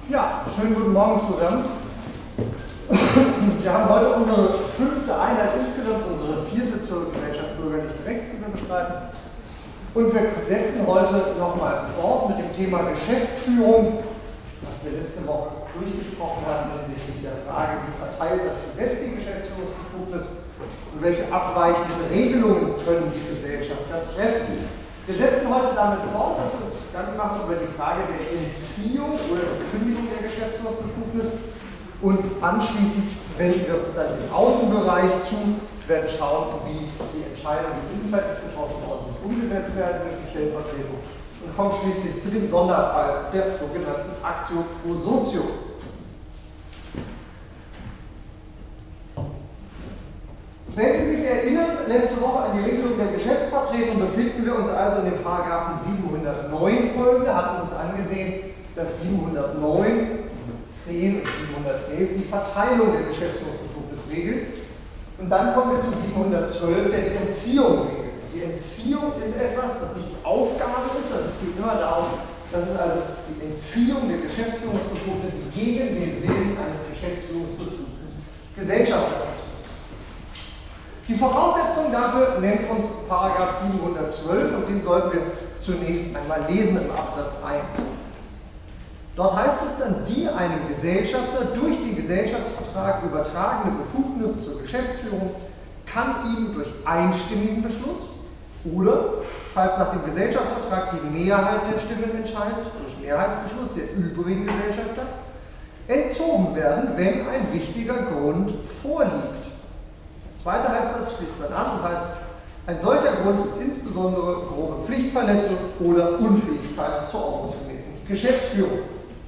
Ja, schönen guten Morgen zusammen. Wir haben heute unsere 5. Einheit insgesamt, unsere 4. zur Gesellschaft bürgerlichen Rechts, die wir bestreiten. Und wir setzen heute nochmal fort mit dem Thema Geschäftsführung, das wir letzte Woche durchgesprochen haben hinsichtlich der Frage, wie verteilt das Gesetz die Geschäftsführungsbefugnis und welche abweichenden Regelungen können die Gesellschafter treffen. Wir setzen heute damit fort, dass wir uns Gedanken machen über die Frage der Entziehung oder der Kündigung der Geschäftsführungsbefugnis und anschließend wenden wir uns dann im Außenbereich zu, werden schauen, wie die Entscheidungen, die ebenfalls getroffen worden sind, umgesetzt werden durch die Stellvertretung und kommen schließlich zu dem Sonderfall der sogenannten Actio pro Sotio. Wenn Sie sich erinnern, letzte Woche an die Regelung der Geschäftsvertretung befinden wir uns also in den Paragraphen 709 folgende, hatten uns angesehen, dass 709, 710 und 711 die Verteilung der Geschäftsführungsbefugnis regelt. Und dann kommen wir zu 712, der die Entziehung regelt. Die Entziehung ist etwas, was nicht die Aufgabe ist, also es geht immer darum, dass es also die Entziehung der Geschäftsführungsbefugnis gegen den Willen eines geschäftsführungsbefugten Gesellschafters betrifft. Die Voraussetzung dafür nennt uns Paragraph 712 und den sollten wir zunächst einmal lesen im Absatz 1. Dort heißt es dann, die einem Gesellschafter durch den Gesellschaftsvertrag übertragene Befugnis zur Geschäftsführung kann ihm durch einstimmigen Beschluss oder, falls nach dem Gesellschaftsvertrag die Mehrheit der Stimmen entscheidet, durch Mehrheitsbeschluss der übrigen Gesellschafter, entzogen werden, wenn ein wichtiger Grund vorliegt. Der zweite Halbsatz schließt dann an und heißt, ein solcher Grund ist insbesondere grobe Pflichtverletzung oder Unfähigkeit zur ordnungsgemäßen Geschäftsführung.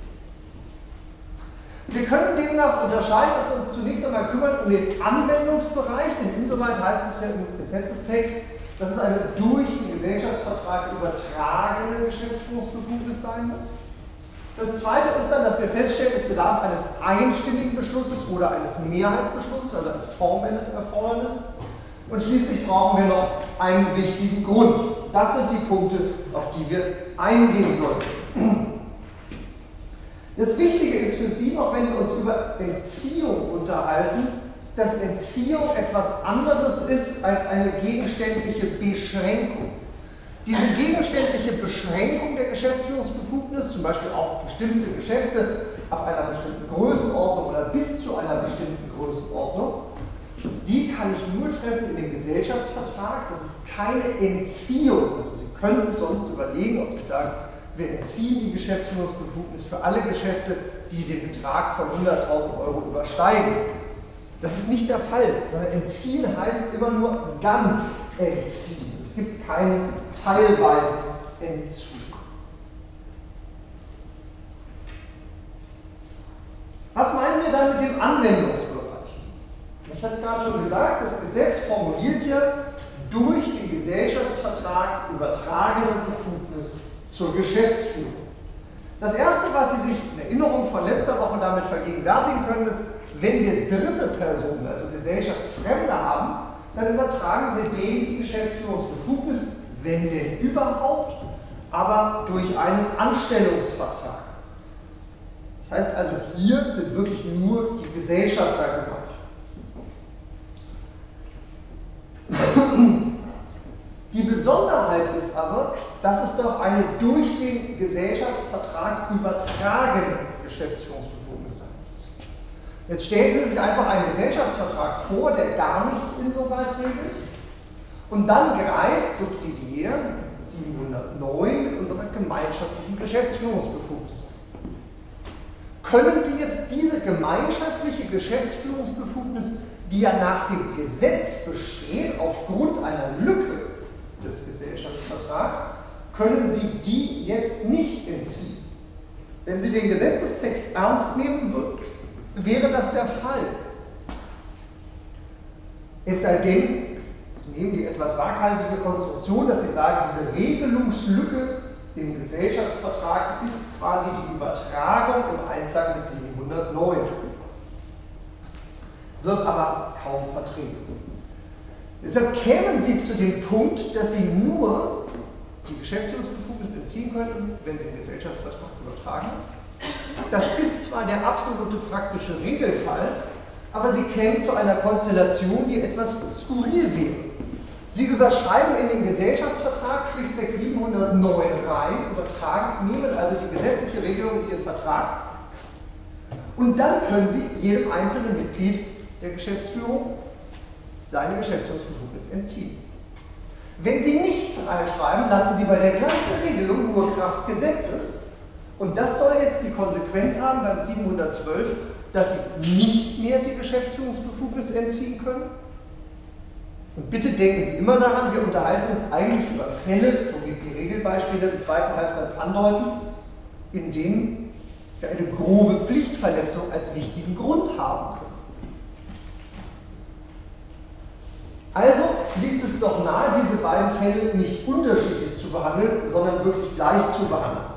Wir können demnach unterscheiden, dass wir uns zunächst einmal kümmern um den Anwendungsbereich, denn insoweit heißt es ja im Gesetzestext, dass es eine durch den Gesellschaftsvertrag übertragene Geschäftsführungsbefugnis sein muss. Das zweite ist dann, dass wir feststellen, es bedarf eines einstimmigen Beschlusses oder eines Mehrheitsbeschlusses, also ein formelles Erfordernis. Und schließlich brauchen wir noch einen wichtigen Grund. Das sind die Punkte, auf die wir eingehen sollten. Das Wichtige ist für Sie, auch wenn wir uns über Entziehung unterhalten, dass Entziehung etwas anderes ist als eine gegenständliche Beschränkung. Diese gegenständliche Beschränkung der Geschäftsführungsbefugnis, zum Beispiel auf bestimmte Geschäfte ab einer bestimmten Größenordnung oder bis zu einer bestimmten Größenordnung, die kann ich nur treffen in dem Gesellschaftsvertrag. Das ist keine Entziehung. Also Sie könnten sonst überlegen, ob Sie sagen, wir entziehen die Geschäftsführungsbefugnis für alle Geschäfte, die den Betrag von 100.000 € übersteigen. Das ist nicht der Fall, sondern entziehen heißt immer nur ganz entziehen. Es gibt keinen teilweisen Entzug. Was meinen wir dann mit dem Anwendungsbereich? Ich hatte gerade schon gesagt, das Gesetz formuliert ja durch den Gesellschaftsvertrag übertragene Befugnis zur Geschäftsführung. Das Erste, was Sie sich in Erinnerung von letzter Woche damit vergegenwärtigen können, ist, wenn wir dritte Personen, also Gesellschaftsfremde haben, dann übertragen wir denen die Geschäftsführungsbefugnis, wenn denn überhaupt, aber durch einen Anstellungsvertrag. Das heißt also, hier sind wirklich nur die Gesellschafter gemeint. Die Besonderheit ist aber, dass es doch eine durch den Gesellschaftsvertrag übertragene Geschäftsführungsbefugnis sein muss. Jetzt stellen Sie sich einfach einen Gesellschaftsvertrag vor, der gar nichts insoweit regelt, und dann greift subsidiär 709 mit unserer gemeinschaftlichen Geschäftsführungsbefugnis ein. Können Sie jetzt diese gemeinschaftliche Geschäftsführungsbefugnis, die ja nach dem Gesetz besteht, aufgrund einer Lücke des Gesellschaftsvertrags, können Sie die jetzt nicht entziehen? Wenn Sie den Gesetzestext ernst nehmen würden, wäre das der Fall. Es sei denn, Sie nehmen die etwas waghalsige Konstruktion, dass Sie sagen, diese Regelungslücke im Gesellschaftsvertrag ist quasi die Übertragung im Einklang mit 709. Wird aber kaum vertreten. Deshalb kämen Sie zu dem Punkt, dass Sie nur die Geschäftsführungsbefugnis entziehen könnten, wenn Sie einen Gesellschaftsvertrag übertragen ist. Das ist zwar der absolute praktische Regelfall, aber sie kämen zu einer Konstellation, die etwas skurril wäre. Sie überschreiben in den Gesellschaftsvertrag schlichtweg 709 rein, nehmen also die gesetzliche Regelung in ihren Vertrag und dann können sie jedem einzelnen Mitglied der Geschäftsführung seine Geschäftsführungsbefugnis entziehen. Wenn Sie nichts reinschreiben, landen Sie bei der gleichen Regelung, nur Kraft Gesetzes. Und das soll jetzt die Konsequenz haben beim 712, dass Sie nicht mehr die Geschäftsführungsbefugnis entziehen können. Und bitte denken Sie immer daran, wir unterhalten uns eigentlich über Fälle, so wie es die Regelbeispiele im zweiten Halbsatz andeuten, in denen wir eine grobe Pflichtverletzung als wichtigen Grund haben können. Also liegt es doch nahe, diese beiden Fälle nicht unterschiedlich zu behandeln, sondern wirklich gleich zu behandeln.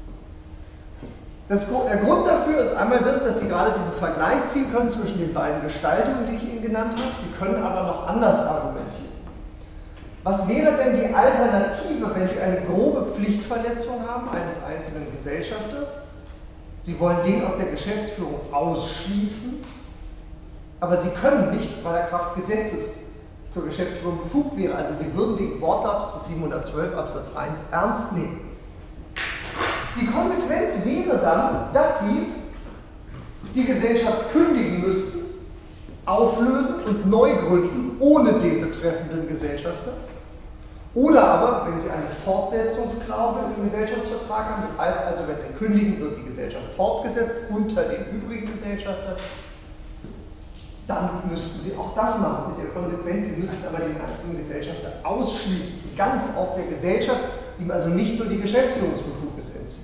Der Grund dafür ist einmal das, dass Sie gerade diesen Vergleich ziehen können zwischen den beiden Gestaltungen, die ich Ihnen genannt habe. Sie können aber noch anders argumentieren. Was wäre denn die Alternative, wenn Sie eine grobe Pflichtverletzung haben eines einzelnen Gesellschafters? Sie wollen den aus der Geschäftsführung ausschließen, aber Sie können nicht, weil er Kraft Gesetzes zur Geschäftsführung befugt wäre. Also Sie würden den Wortlaut 712 Absatz 1 ernst nehmen. Die Konsequenz wäre dann, dass Sie die Gesellschaft kündigen müssten, auflösen und neu gründen, ohne den betreffenden Gesellschafter. Oder aber, wenn Sie eine Fortsetzungsklausel im Gesellschaftsvertrag haben, das heißt also, wenn Sie kündigen, wird die Gesellschaft fortgesetzt unter den übrigen Gesellschaftern, dann müssten Sie auch das machen. Mit der Konsequenz, Sie müssten aber den einzelnen Gesellschafter ausschließen, ganz aus der Gesellschaft, ihm also nicht nur die Geschäftsführungsbefugnis entziehen.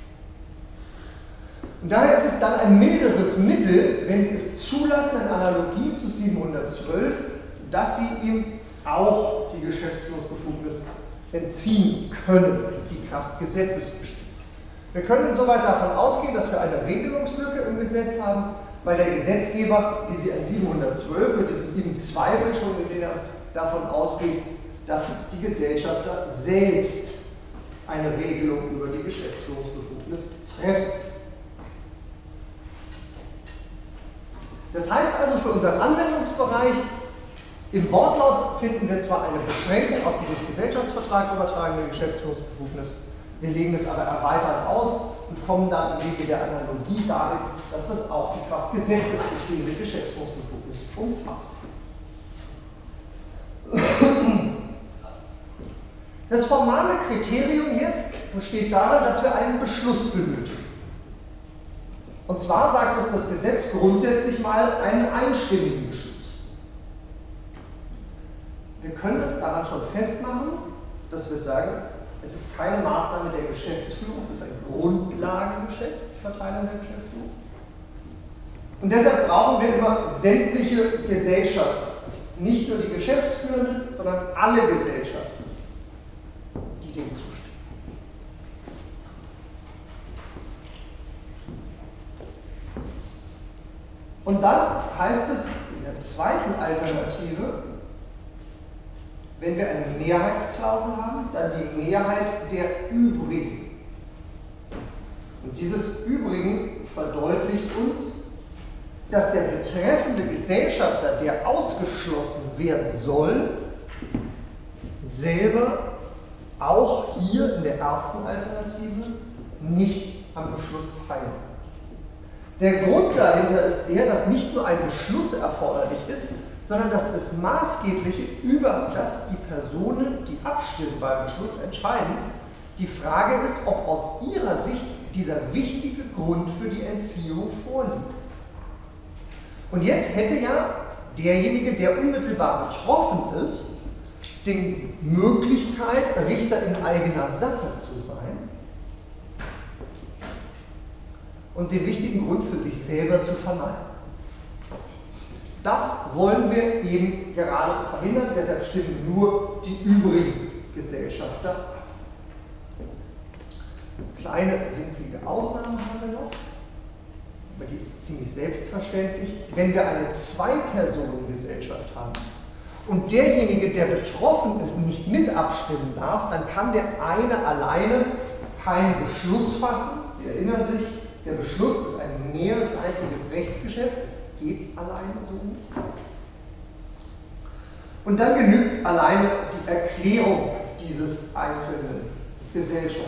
Und daher ist es dann ein milderes Mittel, wenn Sie es zulassen, in Analogie zu 712, dass Sie ihm auch die Geschäftsführungsbefugnis entziehen können, die Kraft Gesetzes bestimmt. Wir können insoweit davon ausgehen, dass wir eine Regelungslücke im Gesetz haben, weil der Gesetzgeber, wie Sie an 712 mit diesem Zweifel schon gesehen haben, davon ausgeht, dass die Gesellschafter selbst eine Regelung über die Geschäftsführungsbefugnis treffen. Das heißt also für unseren Anwendungsbereich, im Wortlaut finden wir zwar eine Beschränkung auf die durch Gesellschaftsvertrag übertragene Geschäftsführungsbefugnis, wir legen es aber erweitert aus und kommen dann im Wege der Analogie dahin, dass das auch die Kraft Gesetzes bestehende Geschäftsführungsbefugnis umfasst. Das formale Kriterium jetzt besteht darin, dass wir einen Beschluss benötigen. Und zwar sagt uns das Gesetz grundsätzlich mal einen einstimmigen Beschluss. Wir können es daran schon festmachen, dass wir sagen, es ist keine Maßnahme der Geschäftsführung, es ist ein Grundlagengeschäft, die Verteilung der Geschäftsführung. Und deshalb brauchen wir immer sämtliche Gesellschaften. Nicht nur die Geschäftsführenden, sondern alle Gesellschaften, die dem zustimmen. Und dann heißt es in der zweiten Alternative, wenn wir eine Mehrheitsklausel haben, dann die Mehrheit der Übrigen. Und dieses Übrigen verdeutlicht uns, dass der betreffende Gesellschafter, der ausgeschlossen werden soll, selber auch hier in der ersten Alternative nicht am Beschluss teilnimmt. Der Grund dahinter ist der, dass nicht nur ein Beschluss erforderlich ist, sondern dass das Maßgebliche, über das die Personen, die abstimmen beim Beschluss, entscheiden, die Frage ist, ob aus ihrer Sicht dieser wichtige Grund für die Entziehung vorliegt. Und jetzt hätte ja derjenige, der unmittelbar betroffen ist, die Möglichkeit, Richter in eigener Sache zu sein und den wichtigen Grund für sich selber zu verneinen. Das wollen wir eben gerade verhindern, deshalb stimmen nur die übrigen Gesellschafter ab. Kleine winzige Ausnahmen haben wir noch, aber die ist ziemlich selbstverständlich. Wenn wir eine Zwei-Personen-Gesellschaft haben und derjenige, der betroffen ist, nicht mit abstimmen darf, dann kann der eine alleine keinen Beschluss fassen. Sie erinnern sich, Der Beschluss ist ein mehrseitiges Rechtsgeschäft, das geht alleine so nicht. Und dann genügt alleine die Erklärung dieses einzelnen Gesellschafters.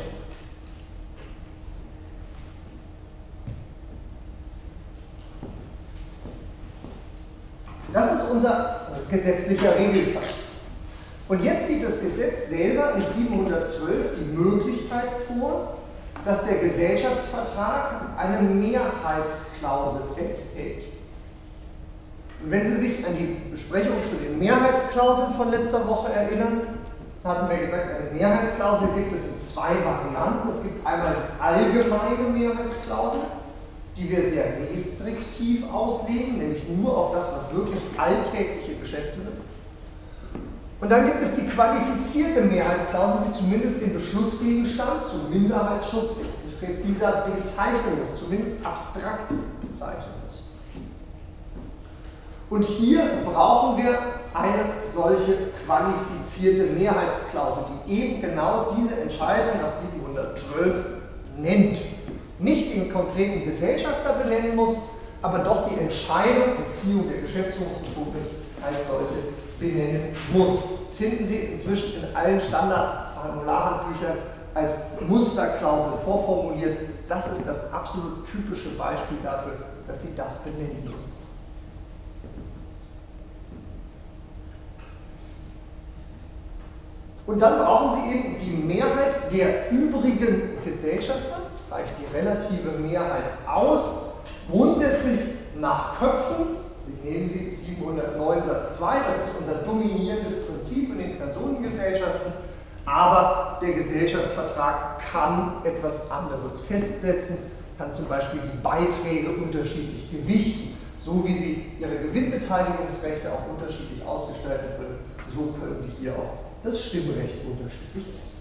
Das ist unser gesetzlicher Regelfall. Und jetzt sieht das Gesetz selber in 712 die Möglichkeit vor, dass der Gesellschaftsvertrag eine Mehrheitsklausel enthält. Und wenn Sie sich an die Besprechung zu den Mehrheitsklauseln von letzter Woche erinnern, hatten wir gesagt, eine Mehrheitsklausel gibt es in zwei Varianten. Es gibt einmal die allgemeine Mehrheitsklausel, die wir sehr restriktiv auslegen, nämlich nur auf das, was wirklich alltägliche Geschäfte sind. Und dann gibt es die qualifizierte Mehrheitsklausel, die zumindest den Beschlussgegenstand zum Minderheitsschutz präziser bezeichnen muss, zumindest abstrakt bezeichnen muss. Und hier brauchen wir eine solche qualifizierte Mehrheitsklausel, die eben genau diese Entscheidung nach 712 nennt. Nicht den konkreten Gesellschafter benennen muss, aber doch die Entscheidung, Beziehung der Geschäftsführungsbefugnis als solche benennen muss. Finden Sie inzwischen in allen Standardformularenbüchern als Musterklausel vorformuliert. Das ist das absolut typische Beispiel dafür, dass Sie das benennen müssen. Und dann brauchen Sie eben die Mehrheit der übrigen Gesellschafter. Das reicht die relative Mehrheit aus. Grundsätzlich nach Köpfen. Sie nehmen Sie 709 Satz 2, das ist unser dominierendes Prinzip in den Personengesellschaften. Aber der Gesellschaftsvertrag kann etwas anderes festsetzen, kann zum Beispiel die Beiträge unterschiedlich gewichten. So wie Sie Ihre Gewinnbeteiligungsrechte auch unterschiedlich ausgestalten können, so können Sie hier auch das Stimmrecht unterschiedlich ausgestalten.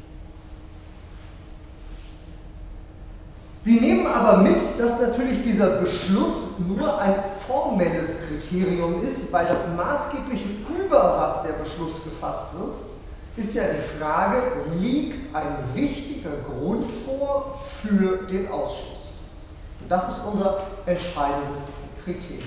Sie nehmen aber mit, dass natürlich dieser Beschluss nur ein formelles Kriterium ist, weil das maßgebliche, über was der Beschluss gefasst wird, ist ja die Frage, liegt ein wichtiger Grund vor für den Ausschluss? Und das ist unser entscheidendes Kriterium.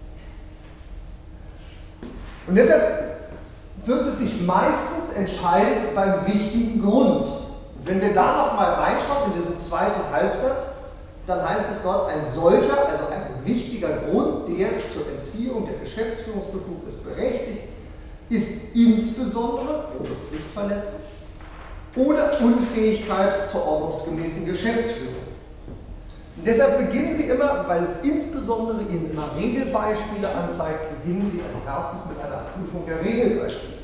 Und deshalb wird es sich meistens entscheiden beim wichtigen Grund. Und wenn wir da nochmal reinschauen in diesen zweiten Halbsatz, dann heißt es dort, ein solcher, also ein wichtiger Grund, der zur Entziehung der Geschäftsführungsbefugnis berechtigt, ist insbesondere ohne Pflichtverletzung oder Unfähigkeit zur ordnungsgemäßen Geschäftsführung. Und deshalb beginnen Sie immer, weil es insbesondere Ihnen immer Regelbeispiele anzeigt, beginnen Sie als erstes mit einer Prüfung der Regelbeispiele.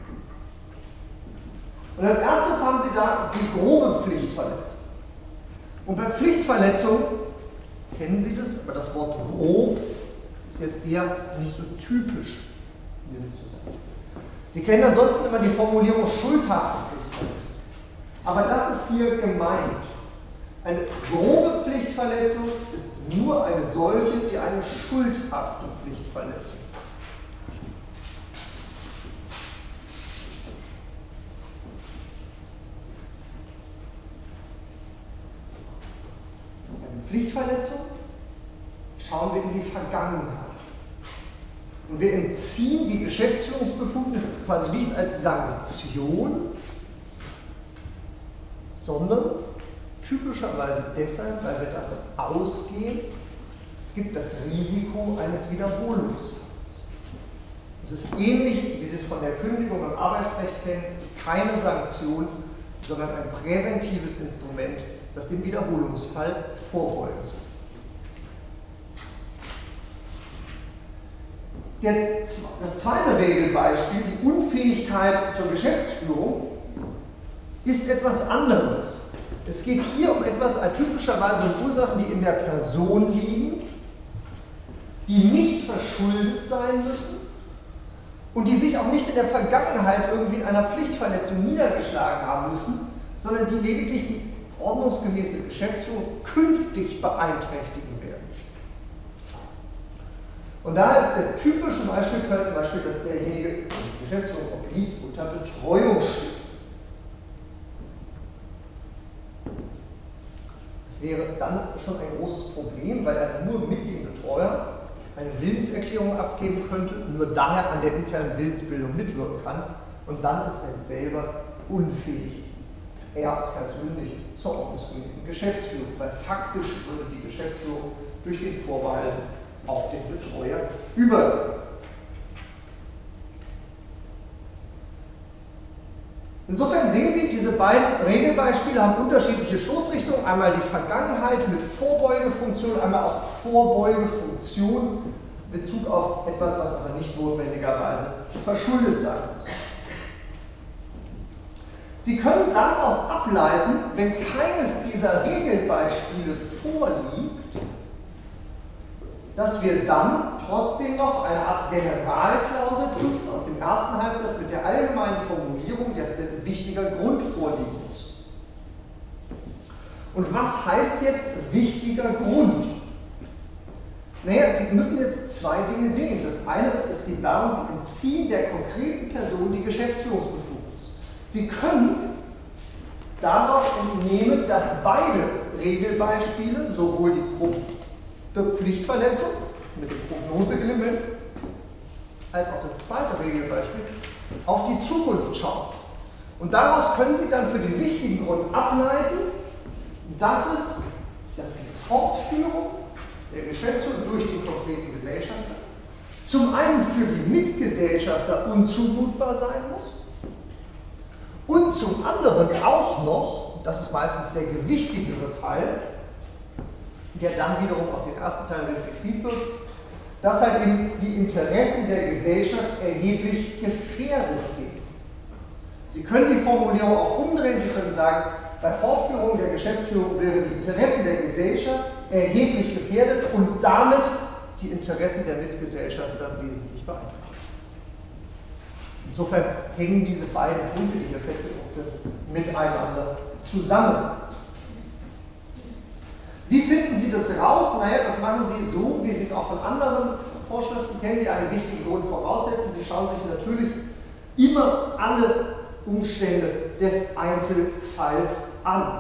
Und als erstes haben Sie da die grobe Pflichtverletzung. Und bei Pflichtverletzung kennen Sie das, aber das Wort grob ist jetzt eher nicht so typisch in diesem Zusammenhang. Sie kennen ansonsten immer die Formulierung schuldhafte Pflichtverletzung. Aber das ist hier gemeint. Eine grobe Pflichtverletzung ist nur eine solche, die eine schuldhafte Pflichtverletzung ist. Eine Pflichtverletzung schauen wir in die Vergangenheit. Und wir entziehen die Geschäftsführungsbefugnis quasi nicht als Sanktion, sondern typischerweise deshalb, weil wir davon ausgehen, es gibt das Risiko eines Wiederholungsfalls. Es ist ähnlich, wie Sie es von der Kündigung im Arbeitsrecht kennen, keine Sanktion, sondern ein präventives Instrument, das dem Wiederholungsfall vorbeugen soll. Das zweite Regelbeispiel, die Unfähigkeit zur Geschäftsführung, ist etwas anderes. Es geht hier um etwas, typischerweise um Ursachen, die in der Person liegen, die nicht verschuldet sein müssen und die sich auch nicht in der Vergangenheit irgendwie in einer Pflichtverletzung niedergeschlagen haben müssen, sondern die lediglich die ordnungsgemäße Geschäftsführung künftig beeinträchtigen werden. Und daher ist der typische Beispielsfall zum Beispiel, dass derjenige, die Geschäftsführung obliegt, unter Betreuung steht. Es wäre dann schon ein großes Problem, weil er nur mit dem Betreuer eine Willenserklärung abgeben könnte, nur daher an der internen Willensbildung mitwirken kann und dann ist er selber unfähig, er persönlich zur ordnungsgemäßen Geschäftsführung, weil faktisch würde die Geschäftsführung durch den Vorbehalt auf den Betreuer übergehen. Insofern sehen Sie, diese beiden Regelbeispiele haben unterschiedliche Stoßrichtungen. Einmal die Vergangenheit mit Vorbeugefunktion, einmal auch Vorbeugefunktion in Bezug auf etwas, was aber nicht notwendigerweise verschuldet sein muss. Sie können daraus ableiten, wenn keines dieser Regelbeispiele vorliegt, dass wir dann trotzdem noch eine Art Generalklausel prüfen aus dem ersten Halbsatz mit der allgemeinen Formulierung, dass ein wichtiger Grund vorliegen muss. Und was heißt jetzt wichtiger Grund? Naja, Sie müssen jetzt zwei Dinge sehen. Das eine ist, es geht darum, Sie entziehen der konkreten Person die Geschäftsführungsbefugnis. Sie können daraus entnehmen, dass beide Regelbeispiele, sowohl die Pflichtverletzung mit dem Prognoseelement als auch das zweite Regelbeispiel, auf die Zukunft schauen. Und daraus können Sie dann für den wichtigen Grund ableiten, dass die Fortführung der Geschäftsführung durch den konkreten Gesellschafter zum einen für die Mitgesellschafter unzumutbar sein muss und zum anderen auch noch, das ist meistens der gewichtigere Teil, der dann wiederum auf den ersten Teil reflexiv wird, dass halt eben die Interessen der Gesellschaft erheblich gefährdet werden. Sie können die Formulierung auch umdrehen, Sie können sagen, bei Fortführung der Geschäftsführung wären die Interessen der Gesellschaft erheblich gefährdet und damit die Interessen der Mitgesellschafter wesentlich beeinträchtigt. Insofern hängen diese beiden Punkte, die hier festgelegt sind, miteinander zusammen. Wie finden Sie das raus? Naja, das machen Sie so, wie Sie es auch von anderen Vorschriften kennen, die einen wichtigen Grund voraussetzen. Sie schauen sich natürlich immer alle Umstände des Einzelfalls an.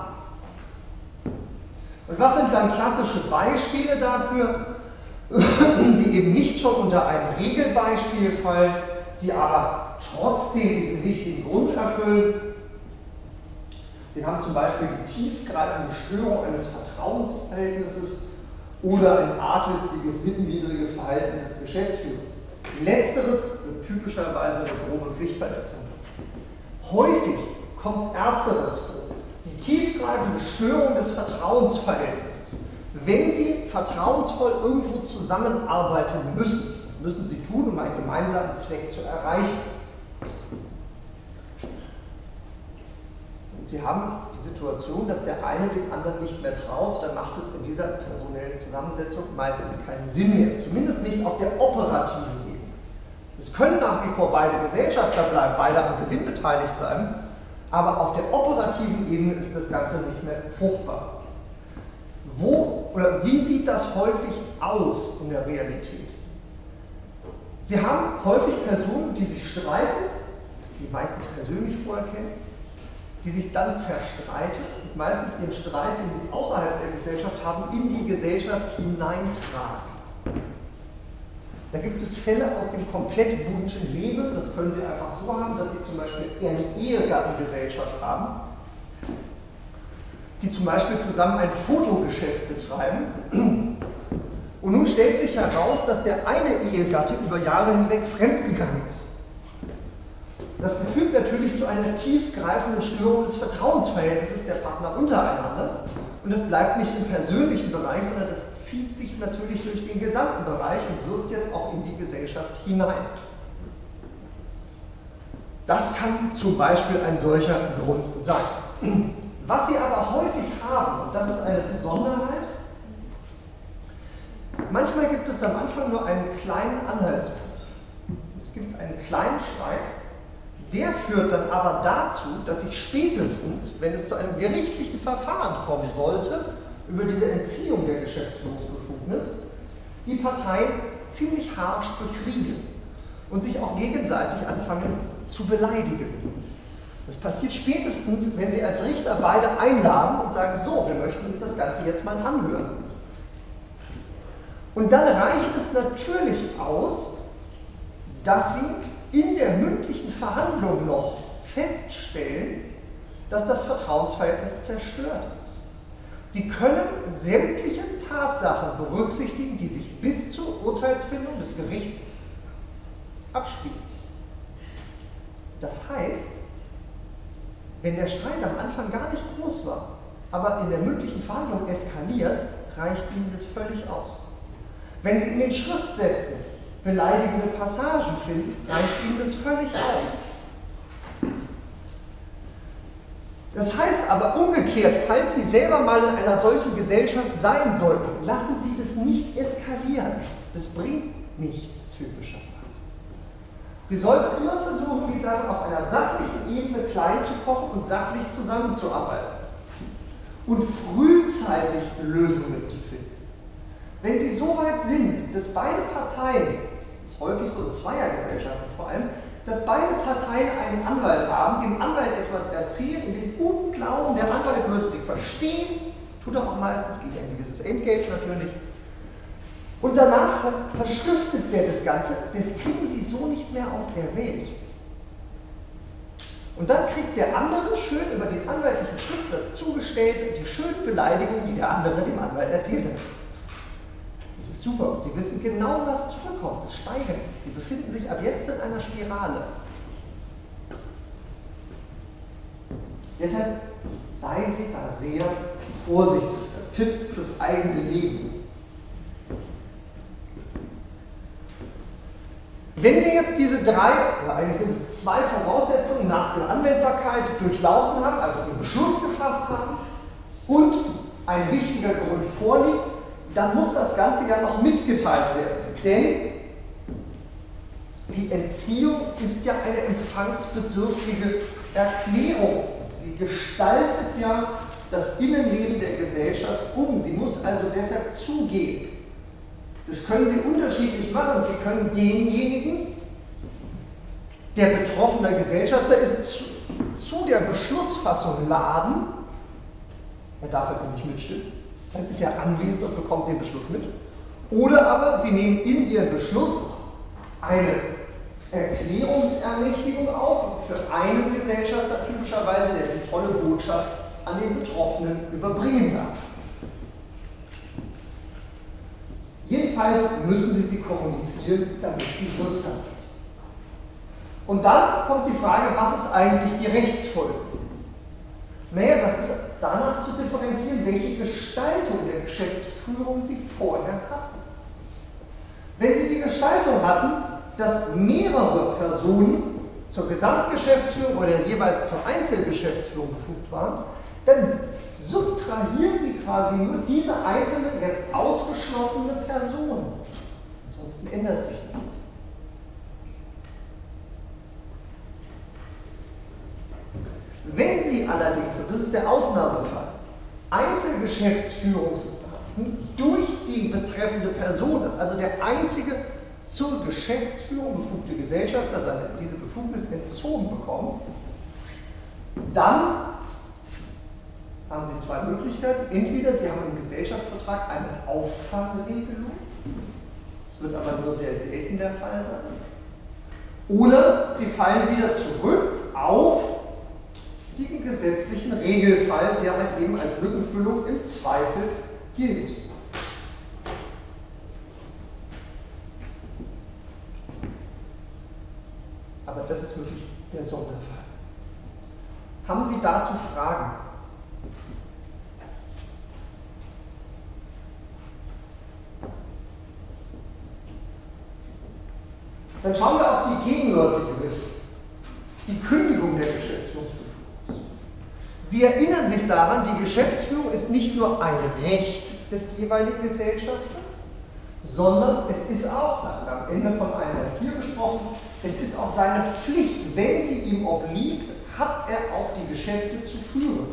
Und was sind dann klassische Beispiele dafür, die eben nicht schon unter ein Regelbeispiel fallen, die aber trotzdem diesen wichtigen Grund erfüllen? Sie haben zum Beispiel die tiefgreifende Störung eines Vertrauensverhältnisses oder ein arglistiges, sittenwidriges Verhalten des Geschäftsführers. Letzteres wird typischerweise eine grobe Pflichtverletzung. Häufig kommt Ersteres vor, die tiefgreifende Störung des Vertrauensverhältnisses. Wenn Sie vertrauensvoll irgendwo zusammenarbeiten müssen, das müssen Sie tun, um einen gemeinsamen Zweck zu erreichen. Sie haben die Situation, dass der eine dem anderen nicht mehr traut, dann macht es in dieser personellen Zusammensetzung meistens keinen Sinn mehr, zumindest nicht auf der operativen Ebene. Es können nach wie vor beide Gesellschafter bleiben, beide am Gewinn beteiligt bleiben, aber auf der operativen Ebene ist das Ganze nicht mehr fruchtbar. Wo oder wie sieht das häufig aus in der Realität? Sie haben häufig Personen, die sich streiten, die Sie meistens persönlich vorher kennen, die sich dann zerstreiten und meistens ihren Streit, den sie außerhalb der Gesellschaft haben, in die Gesellschaft hineintragen. Da gibt es Fälle aus dem komplett bunten Leben, das können Sie einfach so haben, dass Sie zum Beispiel eine Ehegattengesellschaft haben, die zum Beispiel zusammen ein Fotogeschäft betreiben. Und nun stellt sich heraus, dass der eine Ehegatte über Jahre hinweg fremdgegangen ist. Das führt natürlich zu einer tiefgreifenden Störung des Vertrauensverhältnisses der Partner untereinander. Und das bleibt nicht im persönlichen Bereich, sondern das zieht sich natürlich durch den gesamten Bereich und wirkt jetzt auch in die Gesellschaft hinein. Das kann zum Beispiel ein solcher Grund sein. Was Sie aber häufig haben, und das ist eine Besonderheit, manchmal gibt es am Anfang nur einen kleinen Anhaltspunkt. Es gibt einen kleinen Streit, der führt dann aber dazu, dass sich spätestens, wenn es zu einem gerichtlichen Verfahren kommen sollte, über diese Entziehung der Geschäftsführungsbefugnis, die Parteien ziemlich harsch bekriegen und sich auch gegenseitig anfangen zu beleidigen. Das passiert spätestens, wenn Sie als Richter beide einladen und sagen, so, wir möchten uns das Ganze jetzt mal anhören. Und dann reicht es natürlich aus, dass Sie in der mündlichen Verhandlung noch feststellen, dass das Vertrauensverhältnis zerstört ist. Sie können sämtliche Tatsachen berücksichtigen, die sich bis zur Urteilsfindung des Gerichts abspielen. Das heißt, wenn der Streit am Anfang gar nicht groß war, aber in der mündlichen Verhandlung eskaliert, reicht Ihnen das völlig aus. Wenn Sie in den Schriftsätzen beleidigende Passagen finden, reicht Ihnen das völlig aus. Das heißt aber umgekehrt, falls Sie selber mal in einer solchen Gesellschaft sein sollten, lassen Sie das nicht eskalieren. Das bringt nichts, typischerweise. Sie sollten immer versuchen, die Sachen auf einer sachlichen Ebene klein zu kochen und sachlich zusammenzuarbeiten. Und frühzeitig Lösungen zu finden. Wenn Sie so weit sind, dass beide Parteien, das ist häufig so in Zweiergesellschaften vor allem, dass beide Parteien einen Anwalt haben, dem Anwalt etwas erzählen, in dem guten Glauben, der Anwalt würde sie verstehen, das tut er auch meistens, gegen ein gewisses Entgelt natürlich, und danach verschriftet der das Ganze, das kriegen Sie so nicht mehr aus der Welt. Und dann kriegt der andere schön über den anwaltlichen Schriftsatz zugestellt die schönen Beleidigungen, die der andere dem Anwalt erzählt hat. Das ist super und Sie wissen genau, was zurückkommt. Es steigert sich. Sie befinden sich ab jetzt in einer Spirale. Deshalb seien Sie da sehr vorsichtig. Als Tipp fürs eigene Leben. Wenn wir jetzt diese drei, oder eigentlich sind es zwei Voraussetzungen nach der Anwendbarkeit durchlaufen haben, also den Beschluss gefasst haben und ein wichtiger Grund vorliegt, dann muss das Ganze ja noch mitgeteilt werden. Denn die Entziehung ist ja eine empfangsbedürftige Erklärung. Sie gestaltet ja das Innenleben der Gesellschaft um. Sie muss also deshalb zugehen. Das können Sie unterschiedlich machen. Sie können denjenigen, der betroffene Gesellschafter ist, zu der Beschlussfassung laden. Er darf halt nicht mitstimmen. Dann ist er anwesend und bekommt den Beschluss mit. Oder aber Sie nehmen in Ihren Beschluss eine Erklärungsermächtigung auf für einen Gesellschafter typischerweise, der die tolle Botschaft an den Betroffenen überbringen darf. Jedenfalls müssen Sie kommunizieren, damit sie wirksam wird. Und dann kommt die Frage, was ist eigentlich die Rechtsfolge? Naja, das ist danach zu differenzieren, welche Gestaltung der Geschäftsführung Sie vorher hatten. Wenn Sie die Gestaltung hatten, dass mehrere Personen zur Gesamtgeschäftsführung oder jeweils zur Einzelgeschäftsführung befugt waren, dann subtrahieren Sie quasi nur diese einzelne, jetzt ausgeschlossene Person. Ansonsten ändert sich nichts. Wenn Sie allerdings, und das ist der Ausnahmefall, Einzelgeschäftsführungsdaten durch die betreffende Person ist, also der einzige zur Geschäftsführung befugte Gesellschafter diese Befugnis entzogen bekommt, dann haben Sie zwei Möglichkeiten. Entweder Sie haben im Gesellschaftsvertrag eine Auffangregelung, das wird aber nur sehr selten der Fall sein, oder Sie fallen wieder zurück auf den gesetzlichen Regelfall, der halt eben als Lückenfüllung im Zweifel gilt. Aber das ist wirklich der Sonderfall. Haben Sie dazu Fragen? Dann schauen wir auf die gegenläufige Richtung, die Kündigung der Geschäftsführungsbefugnis. Sie erinnern sich daran, die Geschäftsführung ist nicht nur ein Recht des jeweiligen Gesellschafters, sondern es ist auch, am Ende von 104 gesprochen, es ist auch seine Pflicht, wenn sie ihm obliegt, hat er auch die Geschäfte zu führen.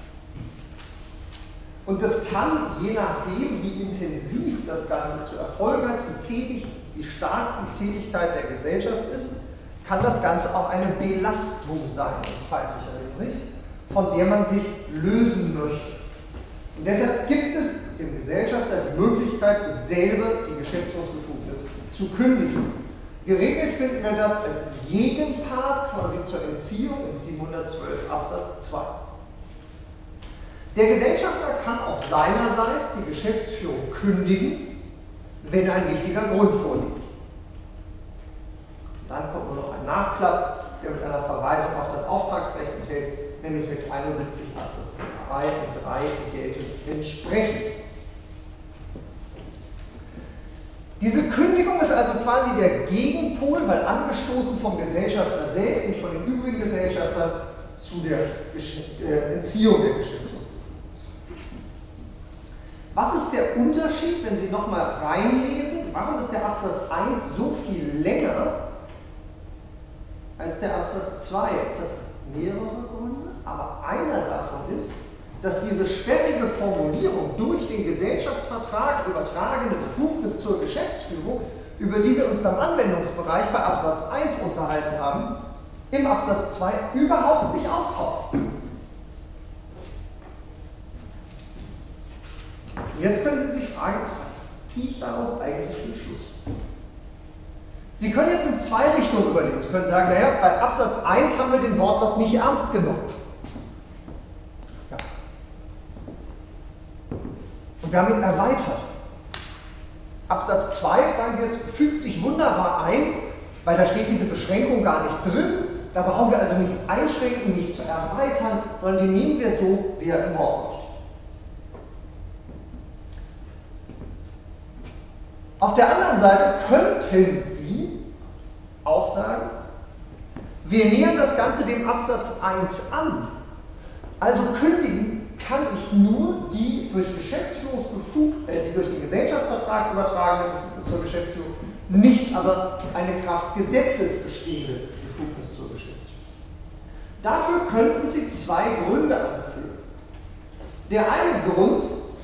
Und das kann, je nachdem, wie intensiv das Ganze zu erfolgen hat, wie stark die Tätigkeit der Gesellschaft ist, kann das Ganze auch eine Belastung sein in zeitlicher Hinsicht, von der man sich lösen möchte. Und deshalb gibt es dem Gesellschafter die Möglichkeit, selber die Geschäftsführungsbefugnis zu kündigen. Geregelt finden wir das als Gegenpart quasi zur Entziehung im 712 Absatz 2. Der Gesellschafter kann auch seinerseits die Geschäftsführung kündigen, wenn ein wichtiger Grund vorliegt. Dann kommt nur noch ein Nachklapp, der mit einer Verweisung auf das Auftragsrecht enthält, nämlich 671 Absatz 2 und 3 gelten entsprechend. Diese Kündigung ist also quasi der Gegenpol, weil angestoßen vom Gesellschafter selbst, nicht von den übrigen Gesellschaftern, zu der Entziehung der Geschäftsführungsbefugnis. Was ist der Unterschied, wenn Sie nochmal reinlesen? Warum ist der Absatz 1 so viel länger als der Absatz 2? Es hat mehrere Gründe, aber einer davon ist, dass diese sperrige Formulierung durch den Gesellschaftsvertrag übertragene Befugnis zur Geschäftsführung, über die wir uns beim Anwendungsbereich bei Absatz 1 unterhalten haben, im Absatz 2 überhaupt nicht auftaucht. Und jetzt können Sie sich fragen, was ziehe ich daraus eigentlich für den Schluss? Sie können jetzt in zwei Richtungen überlegen. Sie können sagen, naja, bei Absatz 1 haben wir den Wortlaut nicht ernst genommen. Ja. Und wir haben ihn erweitert. Absatz 2, sagen Sie jetzt, fügt sich wunderbar ein, weil da steht diese Beschränkung gar nicht drin. Da brauchen wir also nichts einschränken, nichts erweitern, sondern die nehmen wir so, wie er im Wortlaut steht. Auf der anderen Seite könnten Sie auch sagen, wir nähern das Ganze dem Absatz 1 an. Also kündigen kann ich nur die durch die durch den Gesellschaftsvertrag übertragene Befugnis zur Geschäftsführung, nicht aber eine Kraft Gesetzes bestehende Befugnis zur Geschäftsführung. Dafür könnten Sie zwei Gründe anführen. Der eine Grund,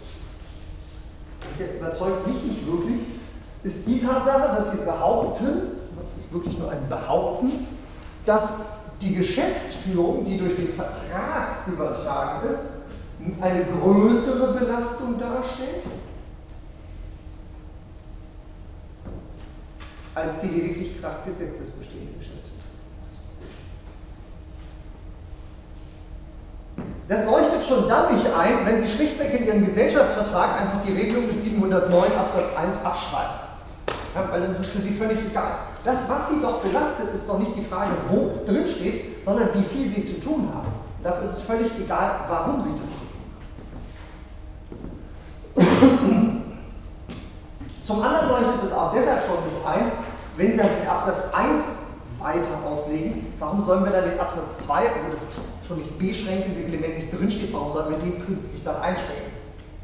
der überzeugt mich nicht wirklich, ist die Tatsache, dass Sie behaupten, das ist wirklich nur ein Behaupten, dass die Geschäftsführung, die durch den Vertrag übertragen ist, eine größere Belastung darstellt, als die lediglich Kraft Gesetzes bestehende Geschäftsführung. Das leuchtet schon dann nicht ein, wenn Sie schlichtweg in Ihrem Gesellschaftsvertrag einfach die Regelung des 709 Absatz 1 abschreiben. Ja, weil das ist für Sie völlig egal. Das, was Sie doch belastet, ist doch nicht die Frage, wo es drin steht, sondern wie viel Sie zu tun haben. Dafür ist es völlig egal, warum Sie das zu tun haben. Zum anderen leuchtet es auch deshalb schon nicht ein, wenn wir den Absatz 1 weiter auslegen, warum sollen wir dann den Absatz 2, wo das schon nicht beschränkende Element nicht drinsteht, warum sollen wir den künstlich dann einschränken?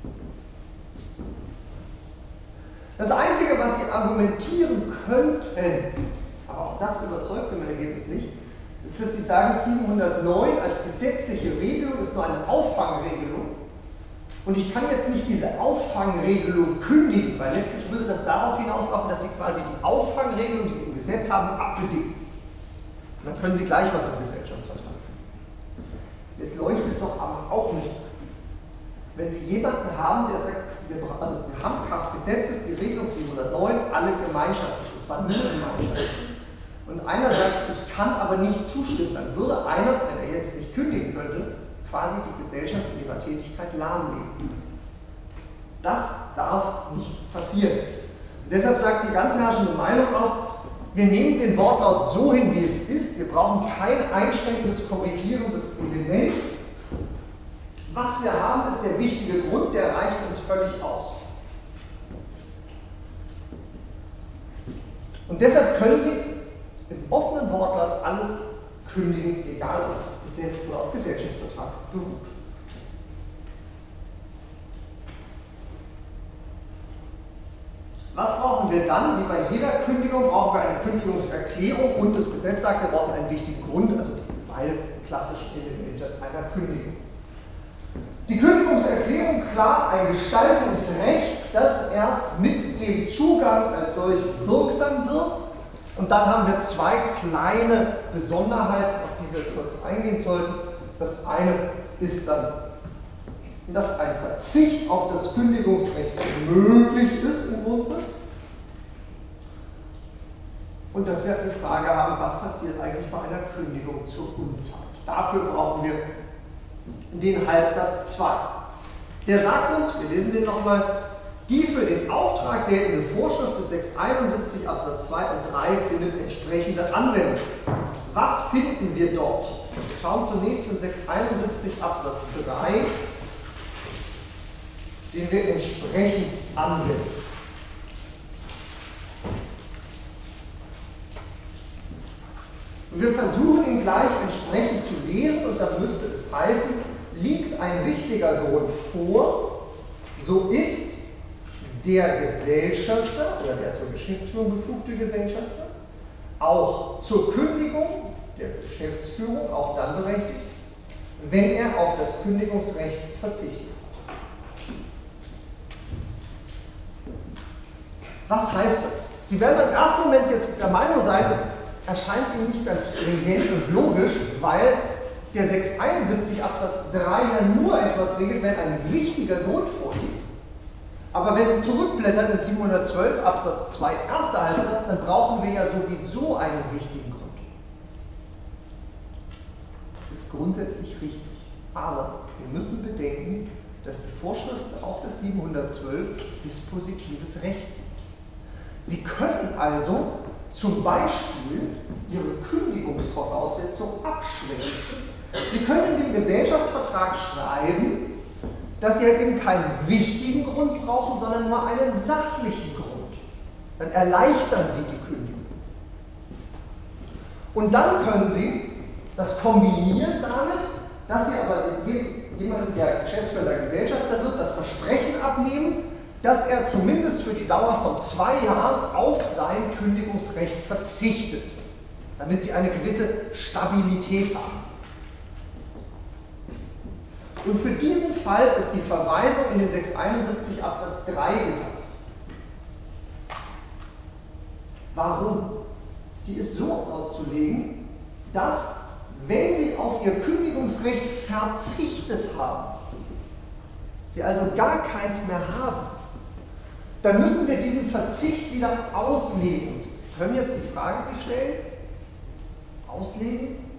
Das Einzige, was Sie argumentieren könnten, aber auch das überzeugt im Ergebnis nicht, ist, dass Sie sagen, 709 als gesetzliche Regelung ist nur eine Auffangregelung und ich kann jetzt nicht diese Auffangregelung kündigen, weil letztlich würde das darauf hinauslaufen, dass Sie quasi die Auffangregelung, die Sie im Gesetz haben, abgedicken. Und dann können Sie gleich was im Gesellschaftsvertrag tun. Es leuchtet doch aber auch nicht ein. Wenn Sie jemanden haben, der sagt, wir haben Kraft Gesetzes, die Regelung 709, alle gemeinschaftlich, und zwar nur gemeinschaftlich. Und einer sagt, ich kann aber nicht zustimmen, dann würde einer, wenn er jetzt nicht kündigen könnte, quasi die Gesellschaft in ihrer Tätigkeit lahmlegen. Das darf nicht passieren. Und deshalb sagt die ganz herrschende Meinung auch, wir nehmen den Wortlaut so hin, wie es ist, wir brauchen kein einschränkendes, korrigierendes Element. Was wir haben, ist der wichtige Grund, der reicht uns völlig aus. Und deshalb können Sie im offenen Wortlaut alles kündigen, egal ob es auf Gesetz oder auf Gesellschaftsvertrag beruht. Was brauchen wir dann? Wie bei jeder Kündigung brauchen wir eine Kündigungserklärung und das Gesetz sagt, wir brauchen einen wichtigen Grund, also beide klassischen Elemente einer Kündigung. Die Kündigungserklärung, klar, ein Gestaltungsrecht, das erst mit dem Zugang als solch wirksam wird. Und dann haben wir zwei kleine Besonderheiten, auf die wir kurz eingehen sollten. Das eine ist dann, dass ein Verzicht auf das Kündigungsrecht möglich ist im Grundsatz. Und dass wir eine Frage haben, was passiert eigentlich bei einer Kündigung zur Unzeit. Dafür brauchen wir den Halbsatz 2. Der sagt uns, wir lesen den nochmal, die für den Auftrag geltende Vorschrift des 671 Absatz 2 und 3 findet entsprechende Anwendung. Was finden wir dort? Wir schauen zunächst in 671 Absatz 3, den wir entsprechend anwenden. Und wir versuchen ihn gleich entsprechend zu lesen und dann müsste es heißen, liegt ein wichtiger Grund vor, so ist der Gesellschafter oder der zur Geschäftsführung befugte Gesellschafter auch zur Kündigung der Geschäftsführung auch dann berechtigt, wenn er auf das Kündigungsrecht verzichtet. Was heißt das? Sie werden im ersten Moment jetzt der Meinung sein, es erscheint Ihnen nicht ganz stringent und logisch, weil der 671 Absatz 3 ja nur etwas regelt, wenn ein wichtiger Grund vorliegt. Aber wenn Sie zurückblättern in 712 Absatz 2 erster Halbsatz, dann brauchen wir ja sowieso einen wichtigen Grund. Das ist grundsätzlich richtig. Aber Sie müssen bedenken, dass die Vorschriften auch des 712 dispositives Recht sind. Sie können also zum Beispiel Ihre Kündigungsvoraussetzung abschwächen. Sie können in dem Gesellschaftsvertrag schreiben, dass Sie halt eben keinen wichtigen Grund brauchen, sondern nur einen sachlichen Grund. Dann erleichtern Sie die Kündigung. Und dann können Sie das kombinieren damit, dass Sie aber jemandem, der Geschäftsführer der Gesellschafter wird, das Versprechen abnehmen, dass er zumindest für die Dauer von 2 Jahren auf sein Kündigungsrecht verzichtet, damit Sie eine gewisse Stabilität haben. Und für diesen Fall ist die Verweisung in den 671 Absatz 3 gedacht. Warum? Die ist so auszulegen, dass, wenn Sie auf Ihr Kündigungsrecht verzichtet haben, Sie also gar keins mehr haben, dann müssen wir diesen Verzicht wieder auslegen. Sie können jetzt die Frage sich stellen, auslegen?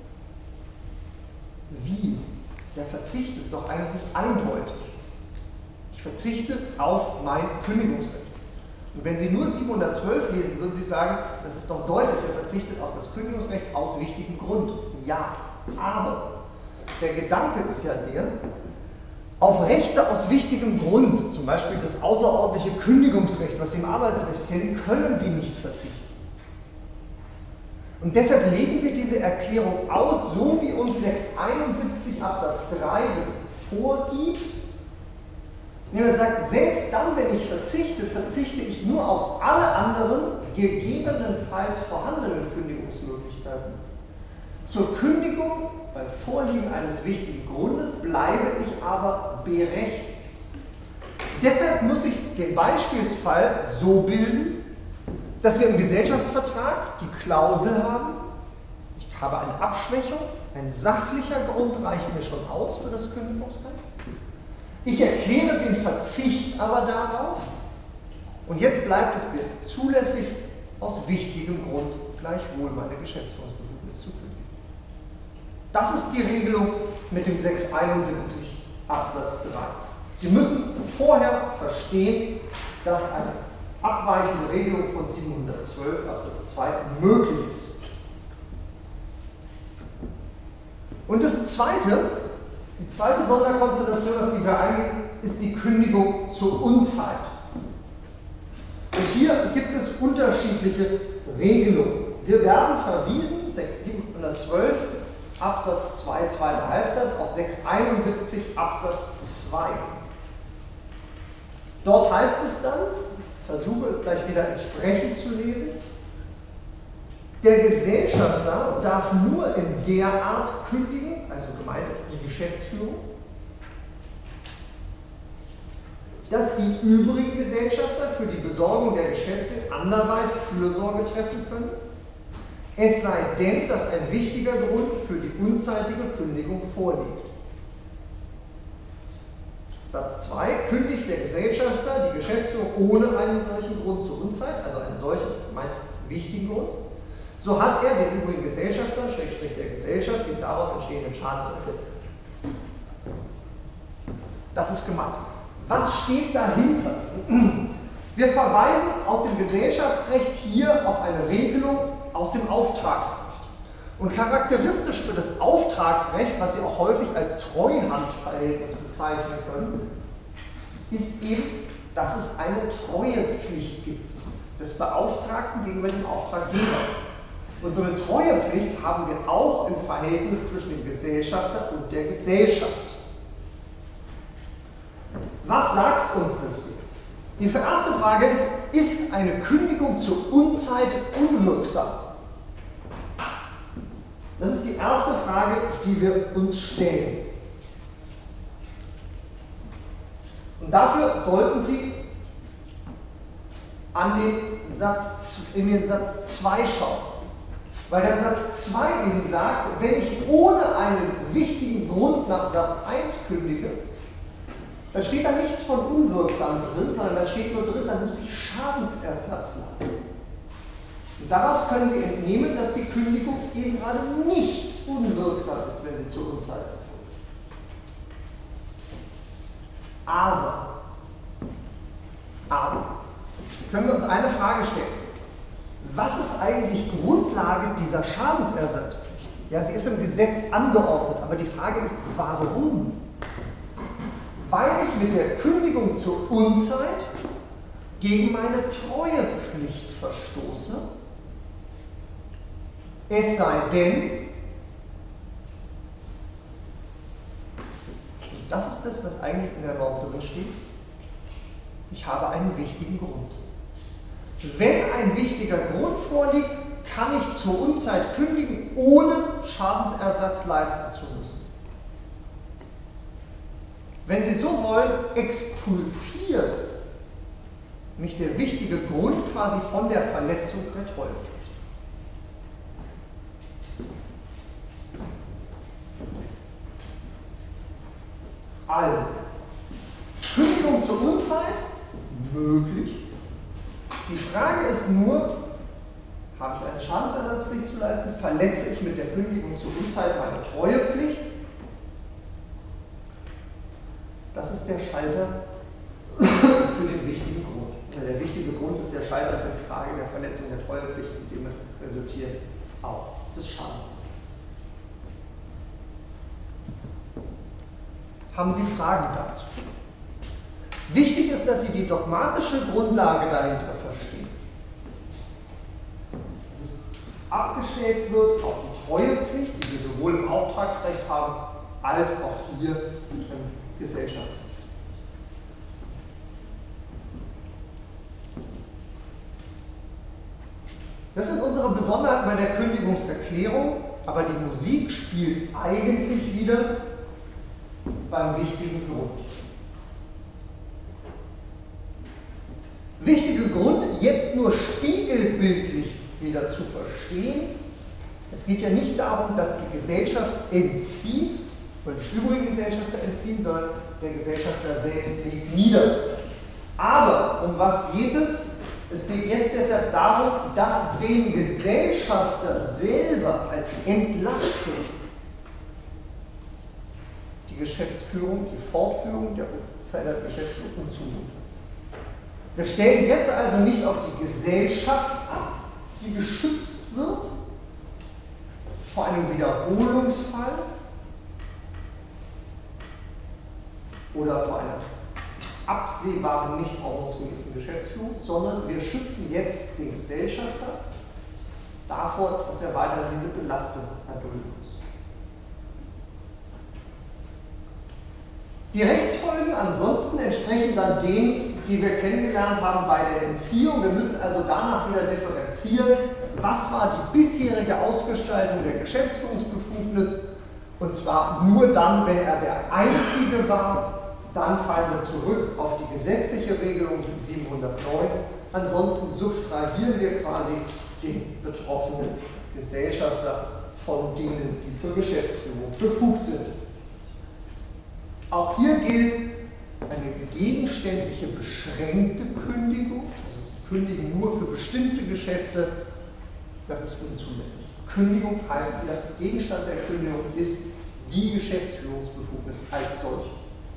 Wie? Der Verzicht ist doch eigentlich eindeutig. Ich verzichte auf mein Kündigungsrecht. Und wenn Sie nur 712 lesen, würden Sie sagen, das ist doch deutlich, er verzichtet auf das Kündigungsrecht aus wichtigem Grund. Ja, aber der Gedanke ist ja der, auf Rechte aus wichtigem Grund, zum Beispiel das außerordentliche Kündigungsrecht, was Sie im Arbeitsrecht kennen, können Sie nicht verzichten. Und deshalb legen wir diese Erklärung aus, so wie uns 671 Absatz 3 das vorgibt. Indem er sagt, selbst dann, wenn ich verzichte, verzichte ich nur auf alle anderen gegebenenfalls vorhandenen Kündigungsmöglichkeiten. Zur Kündigung bei Vorliegen eines wichtigen Grundes bleibe ich aber berechtigt. Deshalb muss ich den Beispielsfall so bilden, dass wir im Gesellschaftsvertrag die Klausel haben, ich habe eine Abschwächung, ein sachlicher Grund reicht mir schon aus für das Kündigungsrecht. Ich erkläre den Verzicht aber darauf und jetzt bleibt es mir zulässig, aus wichtigem Grund gleichwohl meine Geschäftsführungsbefugnis zu kündigen. Das ist die Regelung mit dem 671 Absatz 3. Sie müssen vorher verstehen, dass eine abweichende Regelung von 712 Absatz 2 möglich ist. Und die zweite Sonderkonstellation, auf die wir eingehen, ist die Kündigung zur Unzeit. Und hier gibt es unterschiedliche Regelungen. Wir werden verwiesen, 712 Absatz 2, zweiter Halbsatz, auf 671 Absatz 2. Dort heißt es dann, versuche es gleich wieder entsprechend zu lesen, der Gesellschafter darf nur in der Art kündigen, also gemeint ist die Geschäftsführung, dass die übrigen Gesellschafter für die Besorgung der Geschäfte anderweit Fürsorge treffen können Es sei denn, dass ein wichtiger Grund für die unzeitige Kündigung vorliegt. Satz 2. Kündigt der Gesellschafter die Geschäftsführung ohne einen solchen Grund zur Unzeit, also einen solchen, meint wichtigen Grund, so hat er den übrigen Gesellschaftern, Schrägstrich der Gesellschaft, den daraus entstehenden Schaden zu ersetzen. Das ist gemeint. Was steht dahinter? Wir verweisen aus dem Gesellschaftsrecht hier auf eine Regelung aus dem Auftragsrecht. Und charakteristisch für das Auftragsrecht, was Sie auch häufig als Treuhandverhältnis bezeichnen können, ist eben, dass es eine Treuepflicht gibt des Beauftragten gegenüber dem Auftraggeber. Und so eine Treuepflicht haben wir auch im Verhältnis zwischen dem Gesellschafter und der Gesellschaft. Was sagt uns das jetzt? Die erste Frage ist eine Kündigung zur Unzeit unwirksam? Das ist die erste Frage, die wir uns stellen. Und dafür sollten Sie in den Satz 2 schauen. Weil der Satz 2 Ihnen sagt, wenn ich ohne einen wichtigen Grund nach Satz 1 kündige, dann steht da nichts von unwirksam drin, sondern da steht nur drin, dann muss ich Schadensersatz leisten. Und daraus können Sie entnehmen, dass die Kündigung eben gerade nicht unwirksam ist, wenn sie zur Unzeit erfolgt. Aber, jetzt können wir uns eine Frage stellen. Was ist eigentlich Grundlage dieser Schadensersatzpflicht? Ja, sie ist im Gesetz angeordnet, aber die Frage ist, warum? Weil ich mit der Kündigung zur Unzeit gegen meine Treuepflicht verstoße, es sei denn, und das ist das, was eigentlich in der Norm drin steht, ich habe einen wichtigen Grund. Wenn ein wichtiger Grund vorliegt, kann ich zur Unzeit kündigen, ohne Schadensersatz leisten zu müssen. Wenn Sie so wollen, exkulpiert mich der wichtige Grund quasi von der Verletzung der Treuepflicht. Also, Kündigung zur Unzeit, möglich. Die Frage ist nur, habe ich eine Schadensersatzpflicht zu leisten? Verletze ich mit der Kündigung zur Unzeit meine Treuepflicht? Das ist der Schalter für den wichtigen Grund. Der wichtige Grund ist der Schalter für die Frage der Verletzung der Treuepflicht und damit resultiert auch des Schadensersatzes. Haben Sie Fragen dazu? Wichtig ist, dass Sie die dogmatische Grundlage dahinter verstehen. Dass es abgestellt wird auf die Treuepflicht, die wir sowohl im Auftragsrecht haben, als auch hier im Gesellschaftsrecht. Das sind unsere Besonderheiten bei der Kündigungserklärung, aber die Musik spielt eigentlich wieder beim wichtigen Grund. Wichtige Grund, jetzt nur spiegelbildlich wieder zu verstehen. Es geht ja nicht darum, dass die Gesellschaft entzieht, oder die übrigen Gesellschafter entziehen, sondern der Gesellschafter selbst legt nieder. Aber um was geht es? Es geht jetzt deshalb darum, dass dem Gesellschafter selber als Entlastung die Geschäftsführung, die Fortführung der veränderten Geschäftsführung unzumutbar ist. Wir stellen jetzt also nicht auf die Gesellschaft ab, die geschützt wird vor einem Wiederholungsfall oder vor einer absehbaren, nicht ordnungsgemäßen Geschäftsführung, sondern wir schützen jetzt den Gesellschafter davor, dass er weiterhin diese Belastung erdulden muss. Die Rechtsfolgen ansonsten entsprechen dann denen, die wir kennengelernt haben bei der Entziehung. Wir müssen also danach wieder differenzieren, was war die bisherige Ausgestaltung der Geschäftsführungsbefugnis, und zwar nur dann, wenn er der Einzige war. Dann fallen wir zurück auf die gesetzliche Regelung 709. Ansonsten subtrahieren wir quasi den betroffenen Gesellschafter von denen, die zur Geschäftsführung befugt sind. Auch hier gilt eine gegenständliche beschränkte Kündigung, also kündigen nur für bestimmte Geschäfte, das ist unzulässig. Kündigung heißt wieder, Gegenstand der Kündigung ist die Geschäftsführungsbefugnis als solche.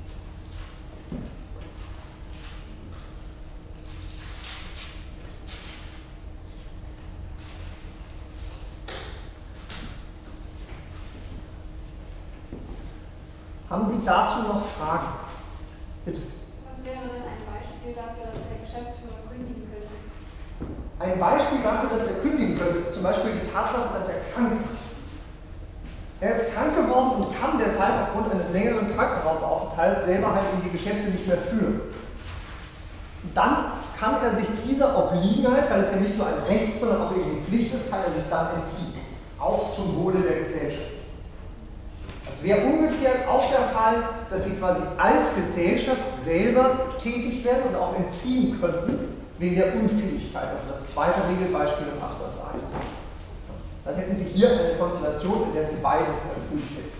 Haben Sie dazu noch Fragen? Bitte. Was wäre denn ein Beispiel dafür, dass der Geschäftsführer kündigen könnte? Ein Beispiel dafür, dass er kündigen könnte, ist zum Beispiel die Tatsache, dass er krank ist. Er ist krank geworden und kann deshalb aufgrund eines längeren Krankenhausaufenthalts selber halt in die Geschäfte nicht mehr führen. Und dann kann er sich dieser Obliegenheit, weil es ja nicht nur ein Recht, sondern auch eben die Pflicht ist, kann er sich dann entziehen. Auch zum Wohle der Gesellschaft. Es wäre umgekehrt auch der Fall, dass sie quasi als Gesellschaft selber tätig werden und auch entziehen könnten, wegen der Unfähigkeit. Also das zweite Regelbeispiel im Absatz 1. Dann hätten Sie hier eine Konstellation, in der Sie beides erfüllt hätten.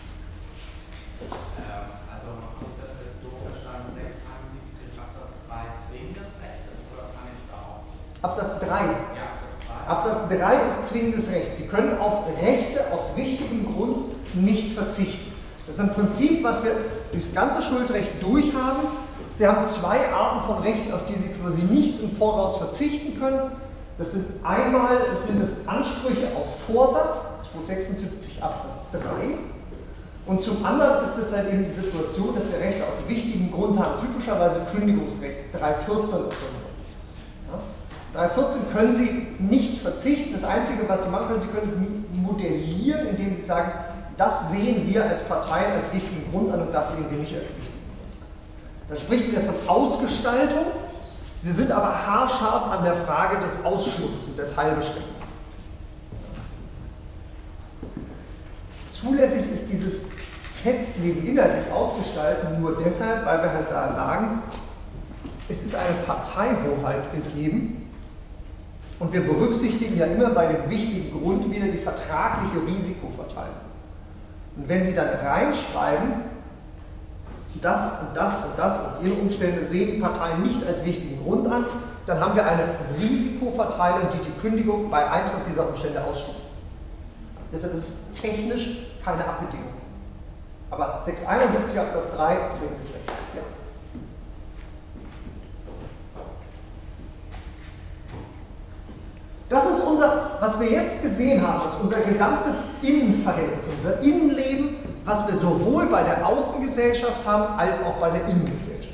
Also man kommt das jetzt so verstanden, 671 Absatz 3 zwingendes Recht ist, oder kann ich da auch? Absatz 3. Ja, Absatz Absatz 3. 3 ist zwingendes Recht. Sie können auf Rechte aus wichtigem Grund nicht verzichten. Das ist im Prinzip, was wir durchs ganze Schuldrecht durchhaben. Sie haben zwei Arten von Rechten, auf die Sie quasi nicht im Voraus verzichten können. Das sind einmal Ansprüche aus Vorsatz, 276 Absatz 3. Und zum anderen ist es halt eben die Situation, dass wir Rechte aus wichtigem Grund haben, typischerweise Kündigungsrecht, 314 und so. Ja? 314 können Sie nicht verzichten. Das Einzige, was Sie machen können, Sie können es modellieren, indem Sie sagen, das sehen wir als Parteien als wichtigen Grund an und das sehen wir nicht als wichtigen Grund. Dann spricht man von Ausgestaltung. Sie sind aber haarscharf an der Frage des Ausschlusses und der Teilbeschränkung. Zulässig ist dieses Festlegen inhaltlich ausgestalten nur deshalb, weil wir halt da sagen, es ist eine Parteihoheit gegeben und wir berücksichtigen ja immer bei dem wichtigen Grund wieder die vertragliche Risikoverteilung. Und wenn Sie dann reinschreiben, das und das und das und jene Umstände sehen die Parteien nicht als wichtigen Grund an, dann haben wir eine Risikoverteilung, die die Kündigung bei Eintritt dieser Umstände ausschließt. Deshalb ist es technisch keine Abbedingung. Aber 671 Absatz 3 zwingendes Recht. Ja. Das ist was wir jetzt gesehen haben, ist unser gesamtes Innenverhältnis, unser Innenleben, was wir sowohl bei der Außengesellschaft haben, als auch bei der Innengesellschaft.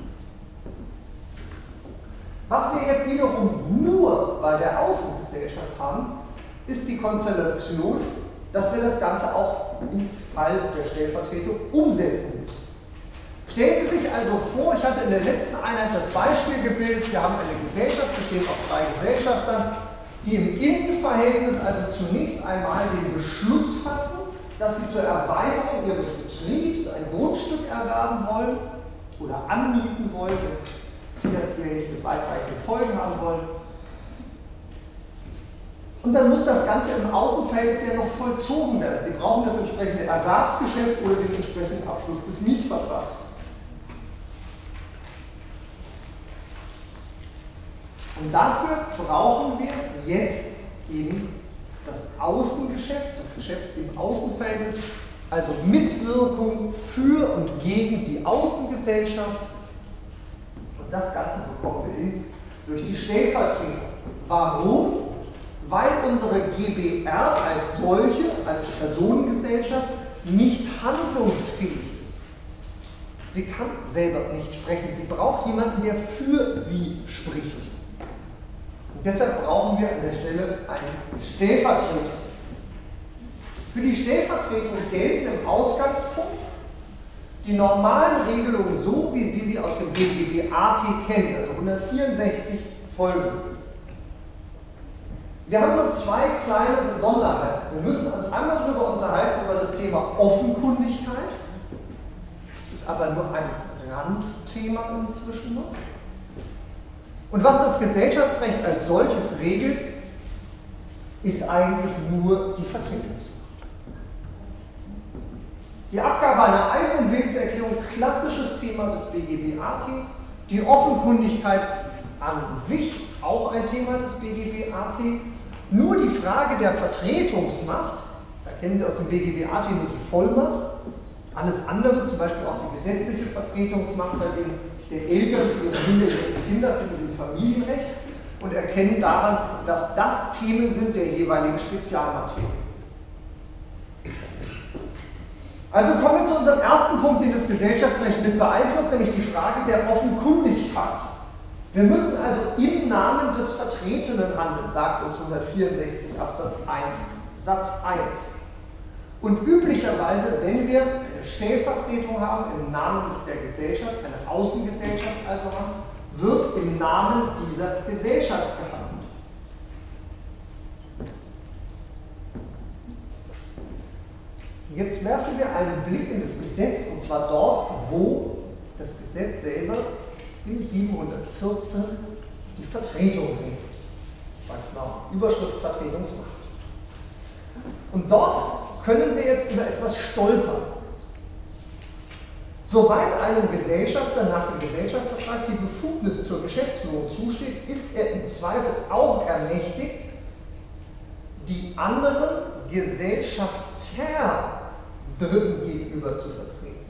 Was wir jetzt wiederum nur bei der Außengesellschaft haben, ist die Konstellation, dass wir das Ganze auch im Fall der Stellvertretung umsetzen müssen. Stellen Sie sich also vor, ich hatte in der letzten Einheit das Beispiel gebildet, wir haben eine Gesellschaft, bestehend aus 3 Gesellschaftern, die im Innenverhältnis also zunächst einmal den Beschluss fassen, dass sie zur Erweiterung ihres Betriebs ein Grundstück erwerben wollen oder anmieten wollen, wenn sie es finanziell nicht mit weitreichenden Folgen haben wollen. Und dann muss das Ganze im Außenverhältnis ja noch vollzogen werden. Sie brauchen das entsprechende Erwerbsgeschäft oder den entsprechenden Abschluss des Mietvertrags. Und dafür brauchen wir jetzt eben das Außengeschäft, das Geschäft im Außenverhältnis, also Mitwirkung für und gegen die Außengesellschaft. Und das Ganze bekommen wir hin durch die Stellvertretung. Warum? Weil unsere GbR als solche, als Personengesellschaft, nicht handlungsfähig ist. Sie kann selber nicht sprechen. Sie braucht jemanden, der für sie spricht. Und deshalb brauchen wir an der Stelle einen Stellvertreter. Für die Stellvertretung gelten im Ausgangspunkt die normalen Regelungen so, wie Sie sie aus dem BGB-AT kennen, also 164 folgend. Wir haben nur 2 kleine Besonderheiten. Wir müssen uns einmal darüber unterhalten, über das Thema Offenkundigkeit. Das ist aber nur ein Randthema inzwischen noch. Und was das Gesellschaftsrecht als solches regelt, ist eigentlich nur die Vertretungsmacht. Die Abgabe einer eigenen Willenserklärung, klassisches Thema des BGB-AT. Die Offenkundigkeit an sich, auch ein Thema des BGB-AT. Nur die Frage der Vertretungsmacht, da kennen Sie aus dem BGB-AT nur die Vollmacht. Alles andere, zum Beispiel auch die gesetzliche Vertretungsmacht der Eltern für ihre minderjährigen Kinder, finden Sie im Familienrecht und erkennen daran, dass das Themen sind der jeweiligen Spezialmaterie. Also kommen wir zu unserem ersten Punkt, den das Gesellschaftsrecht mit beeinflusst, nämlich die Frage der Offenkundigkeit. Wir müssen also im Namen des Vertretenen handeln, sagt uns 164 Absatz 1 Satz 1. Und üblicherweise, wenn wir eine Stellvertretung haben im Namen der Gesellschaft, eine Außengesellschaft also haben, wird im Namen dieser Gesellschaft gehandelt. Jetzt werfen wir einen Blick in das Gesetz, und zwar dort, wo das Gesetz selber im 714 die Vertretung regelt. Überschrift Vertretungsmacht. Und dort können wir jetzt über etwas stolpern. Soweit einem Gesellschafter nach dem Gesellschaftsvertrag die Befugnis zur Geschäftsführung zusteht, ist er im Zweifel auch ermächtigt, die anderen Gesellschafter Dritten gegenüber zu vertreten.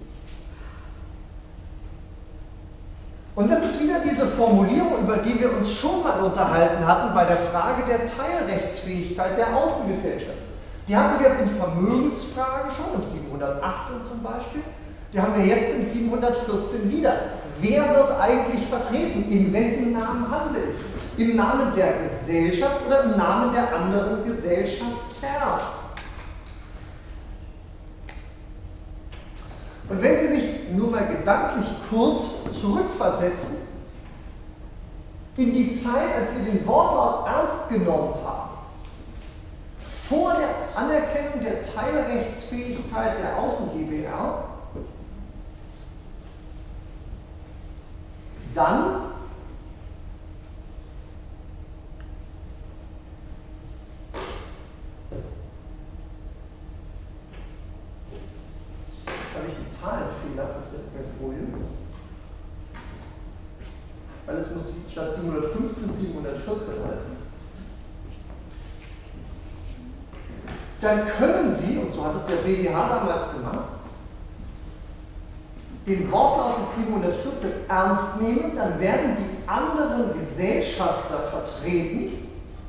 Und das ist wieder diese Formulierung, über die wir uns schon mal unterhalten hatten bei der Frage der Teilrechtsfähigkeit der Außengesellschaft. Die hatten wir in Vermögensfragen schon, im 718 zum Beispiel. Die haben wir jetzt im 714 wieder. Wer wird eigentlich vertreten? In wessen Namen handle ich? Im Namen der Gesellschaft oder im Namen der anderen Gesellschafter? Und wenn Sie sich nur mal gedanklich kurz zurückversetzen in die Zeit, als wir den Wortlaut ernst genommen haben, vor der Anerkennung der Teilrechtsfähigkeit der Außen-GbR, dann habe ich die Zahlenfehler auf der Folie, weil es muss statt 715 714 heißen. Dann können Sie, und so hat es der BGH damals gemacht, den Wortlaut des 714 ernst nehmen, dann werden die anderen Gesellschafter vertreten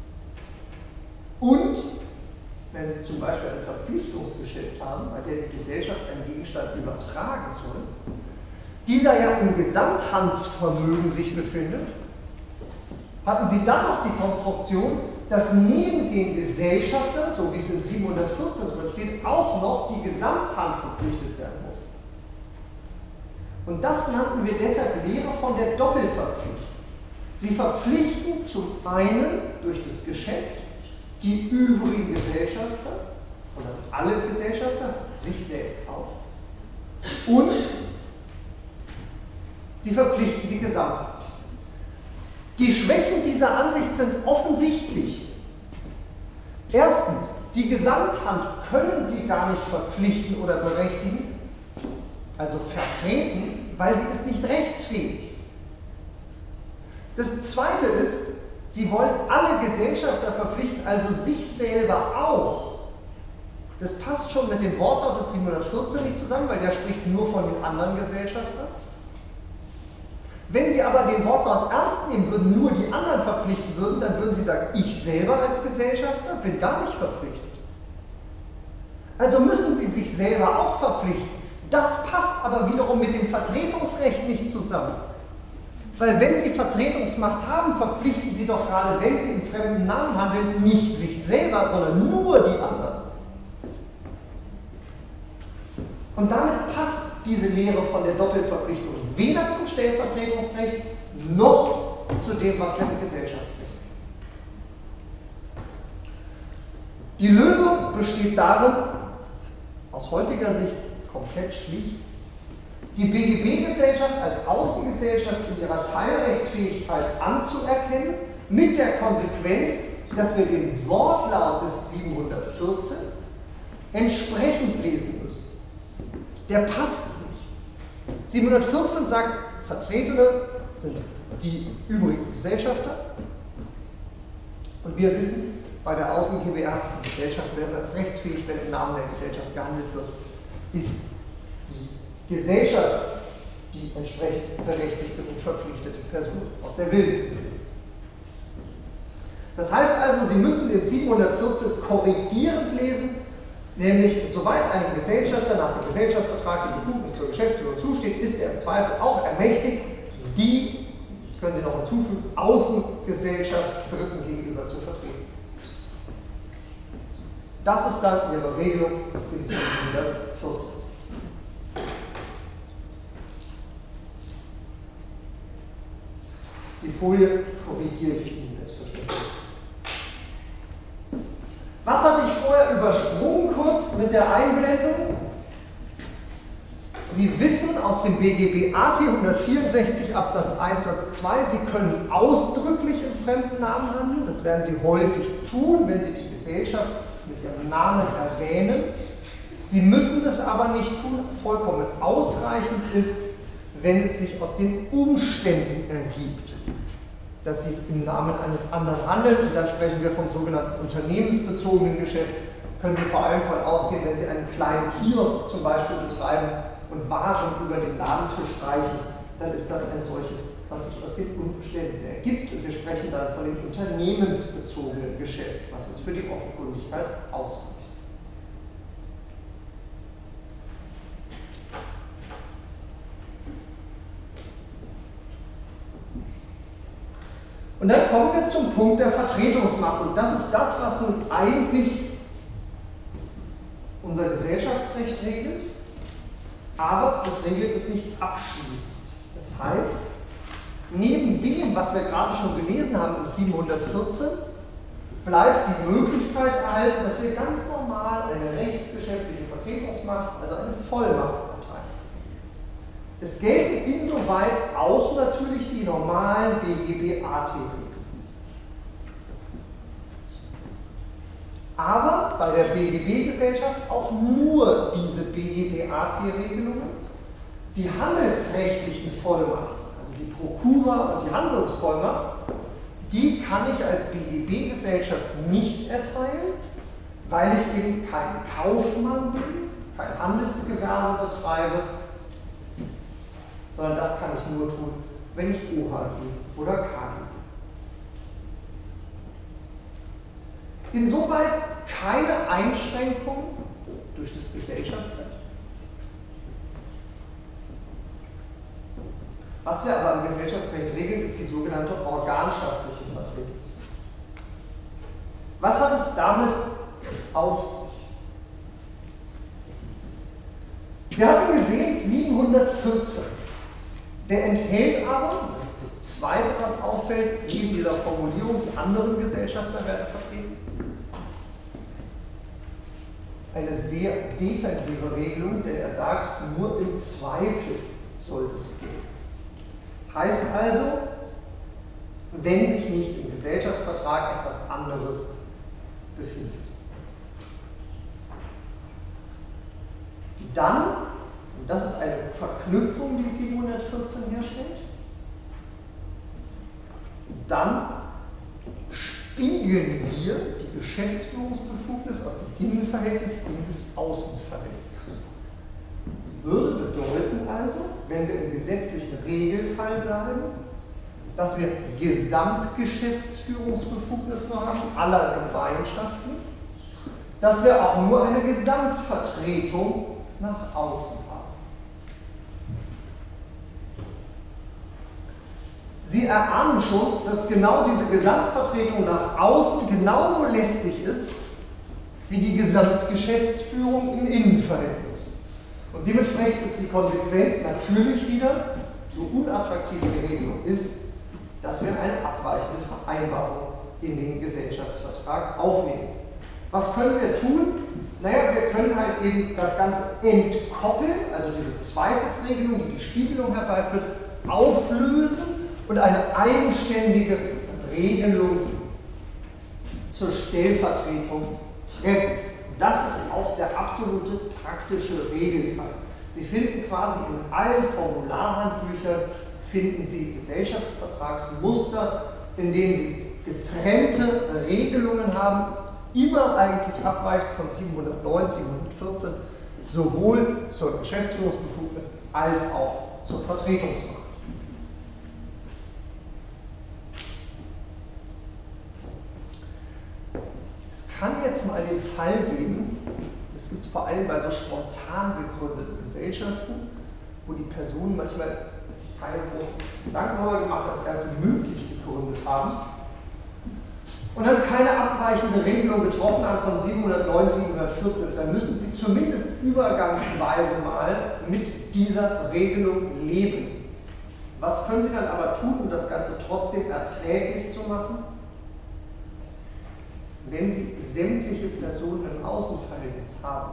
und, wenn Sie zum Beispiel ein Verpflichtungsgeschäft haben, bei der die Gesellschaft einen Gegenstand übertragen soll, dieser ja im Gesamthandsvermögen sich befindet, hatten Sie dann noch die Konstruktion, dass neben den Gesellschaftern, so wie es in 714 drin steht, auch noch die Gesamthand verpflichtet werden muss. Und das nannten wir deshalb Lehre von der Doppelverpflichtung. Sie verpflichten zum einen durch das Geschäft die übrigen Gesellschafter, oder alle Gesellschafter, sich selbst auch, und sie verpflichten die Gesamtheit. Die Schwächen dieser Ansicht sind offensichtlich. Erstens, die Gesamthand können Sie gar nicht verpflichten oder berechtigen, also vertreten, weil sie ist nicht rechtsfähig. Das Zweite ist, Sie wollen alle Gesellschafter verpflichten, also sich selber auch. Das passt schon mit dem Wortlaut des 714 nicht zusammen, weil der spricht nur von den anderen Gesellschaftern. Wenn Sie aber den Wortlaut ernst nehmen würden, nur die anderen verpflichten würden, dann würden Sie sagen, ich selber als Gesellschafter bin gar nicht verpflichtet. Also müssen Sie sich selber auch verpflichten. Das passt aber wiederum mit dem Vertretungsrecht nicht zusammen. Weil wenn Sie Vertretungsmacht haben, verpflichten Sie doch gerade, wenn Sie in fremden Namen handeln, nicht sich selber, sondern nur die anderen. Und damit passt diese Lehre von der Doppelverpflichtung weder zum Stellvertretungsrecht noch zu dem, was wir im Gesellschaftsrecht haben. Die Lösung besteht darin, aus heutiger Sicht komplett schlicht, die BGB-Gesellschaft als Außengesellschaft in ihrer Teilrechtsfähigkeit anzuerkennen, mit der Konsequenz, dass wir den Wortlaut des 714 entsprechend lesen müssen. Der passt nicht. 714 sagt, Vertretene sind die übrigen Gesellschafter. Und wir wissen, bei der Außen-GbR, die Gesellschaft selber ist rechtsfähig, wenn im Namen der Gesellschaft gehandelt wird, ist die Gesellschaft die entsprechend berechtigte und verpflichtete Person aus der Willensbildung. Das heißt also, Sie müssen den 714 korrigierend lesen, nämlich soweit einem Gesellschafter nach dem Gesellschaftsvertrag die Befugnis zur Geschäftsführung zusteht, ist er im Zweifel auch ermächtigt, die, das können Sie noch hinzufügen, Außengesellschaft Dritten gegenüber zu vertreten. Das ist dann Ihre Regelung für die 714. Die Folie korrigiere ich Ihnen selbstverständlich. Was hatte ich vorher übersprungen kurz mit der Einblendung? Sie wissen aus dem BGB AT 164 Absatz 1 Satz 2, Sie können ausdrücklich im fremden Namen handeln. Das werden Sie häufig tun, wenn Sie die Gesellschaft mit ihrem Namen erwähnen. Sie müssen das aber nicht tun. Vollkommen ausreichend ist, wenn es sich aus den Umständen ergibt, dass Sie im Namen eines anderen handeln. Und dann sprechen wir vom sogenannten unternehmensbezogenen Geschäft. Können Sie vor allem von ausgehen, wenn Sie einen kleinen Kiosk zum Beispiel betreiben und Waren über den Ladentisch streichen, dann ist das ein solches, was sich aus den Umständen ergibt. Und wir sprechen dann von dem unternehmensbezogenen Geschäft, was uns für die Offenkundigkeit ausreicht. Und dann kommen wir zum Punkt der Vertretungsmacht. Und das ist das, was nun eigentlich unser Gesellschaftsrecht regelt, aber das regelt es nicht abschließend. Das heißt, neben dem, was wir gerade schon gelesen haben im 714, bleibt die Möglichkeit erhalten, dass wir ganz normal eine rechtsgeschäftliche Vertretungsmacht, also eine Vollmacht, erteilen. Es gelten insoweit auch natürlich die normalen BGB-AT-Regeln. Aber bei der BGB-Gesellschaft auch nur diese BGB-AT-Regelungen. Die handelsrechtlichen Vollmachten, also die Prokura und die Handlungsvollmacht, die kann ich als BGB-Gesellschaft nicht erteilen, weil ich eben kein Kaufmann bin, kein Handelsgewerbe betreibe, sondern das kann ich nur tun, wenn ich OHG oder KG bin. Insoweit keine Einschränkung durch das Gesellschaftsrecht. Was wir aber im Gesellschaftsrecht regeln, ist die sogenannte organschaftliche Vertretungsmacht. Was hat es damit auf sich? Wir hatten gesehen, 714. Der enthält aber, das ist das Zweite, was auffällt, neben dieser Formulierung, die anderen Gesellschafter werden vertreten, eine sehr defensive Regelung, denn er sagt, nur im Zweifel soll das gehen. Heißt also, wenn sich nicht im Gesellschaftsvertrag etwas anderes befindet. Dann, und das ist eine Verknüpfung, die 714 herstellt, dann spiegeln wir die Geschäftsführungsbefugnis aus dem Innenverhältnis in das Außenverhältnis. Das würde bedeuten also, wenn wir im gesetzlichen Regelfall bleiben, dass wir Gesamtgeschäftsführungsbefugnis nur haben, aller Gemeinschaften, dass wir auch nur eine Gesamtvertretung nach außen haben. Sie erahnen schon, dass genau diese Gesamtvertretung nach außen genauso lästig ist wie die Gesamtgeschäftsführung im Innenverhältnis. Und dementsprechend ist die Konsequenz natürlich wieder, so unattraktiv die Regelung ist, dass wir eine abweichende Vereinbarung in den Gesellschaftsvertrag aufnehmen. Was können wir tun? Naja, wir können halt eben das Ganze entkoppeln, also diese Zweifelsregelung, die die Spiegelung herbeiführt, auflösen und eine eigenständige Regelung zur Stellvertretung treffen. Das ist auch der absolute praktische Regelfall. Sie finden quasi in allen Formularhandbüchern finden Sie Gesellschaftsvertragsmuster, in denen Sie getrennte Regelungen haben, immer eigentlich abweichend von 709, 714, sowohl zur Geschäftsführungsbefugnis als auch zur Vertretungsmacht. Es kann jetzt mal den Fall geben, das gibt es vor allem bei so spontan gegründeten Gesellschaften, wo die Personen manchmal sich keine großen Gedanken darüber gemacht haben, das Ganze mündlich gegründet haben und dann keine abweichende Regelung getroffen haben von 709, 714, dann müssen sie zumindest übergangsweise mal mit dieser Regelung leben. Was können sie dann aber tun, um das Ganze trotzdem erträglich zu machen? Wenn Sie sämtliche Personen im Außenverhältnis haben.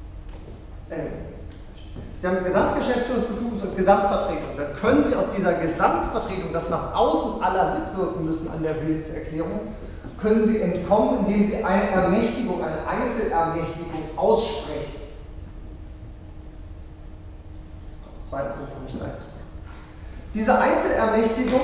Sie haben Gesamtgeschäftsführungsbefugnis und Gesamtvertretung. Dann können Sie aus dieser Gesamtvertretung, das nach außen aller mitwirken müssen an der Willenserklärung, können Sie entkommen, indem Sie eine Ermächtigung, eine Einzelermächtigung aussprechen. Das kommt der zweite Punkt, komme ich gleich zu. Diese Einzelermächtigung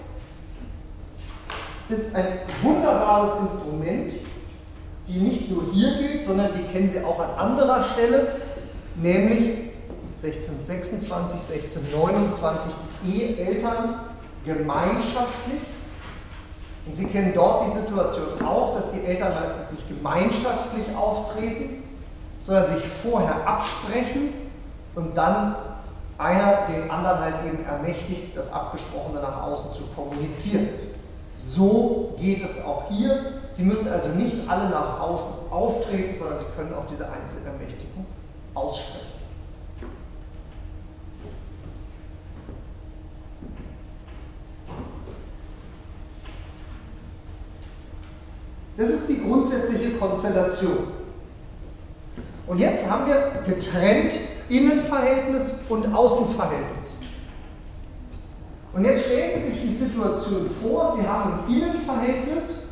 ist ein wunderbares Instrument, die nicht nur hier gilt, sondern die kennen Sie auch an anderer Stelle, nämlich 1626, 1629, die Eheeltern gemeinschaftlich. Und Sie kennen dort die Situation auch, dass die Eltern meistens nicht gemeinschaftlich auftreten, sondern sich vorher absprechen und dann einer den anderen halt eben ermächtigt, das Abgesprochene nach außen zu kommunizieren. So geht es auch hier. Sie müssen also nicht alle nach außen auftreten, sondern Sie können auch diese Einzelermächtigung aussprechen. Das ist die grundsätzliche Konstellation. Und jetzt haben wir getrennt Innenverhältnis und Außenverhältnis. Und jetzt stellen Sie sich die Situation vor, Sie haben im Innenverhältnis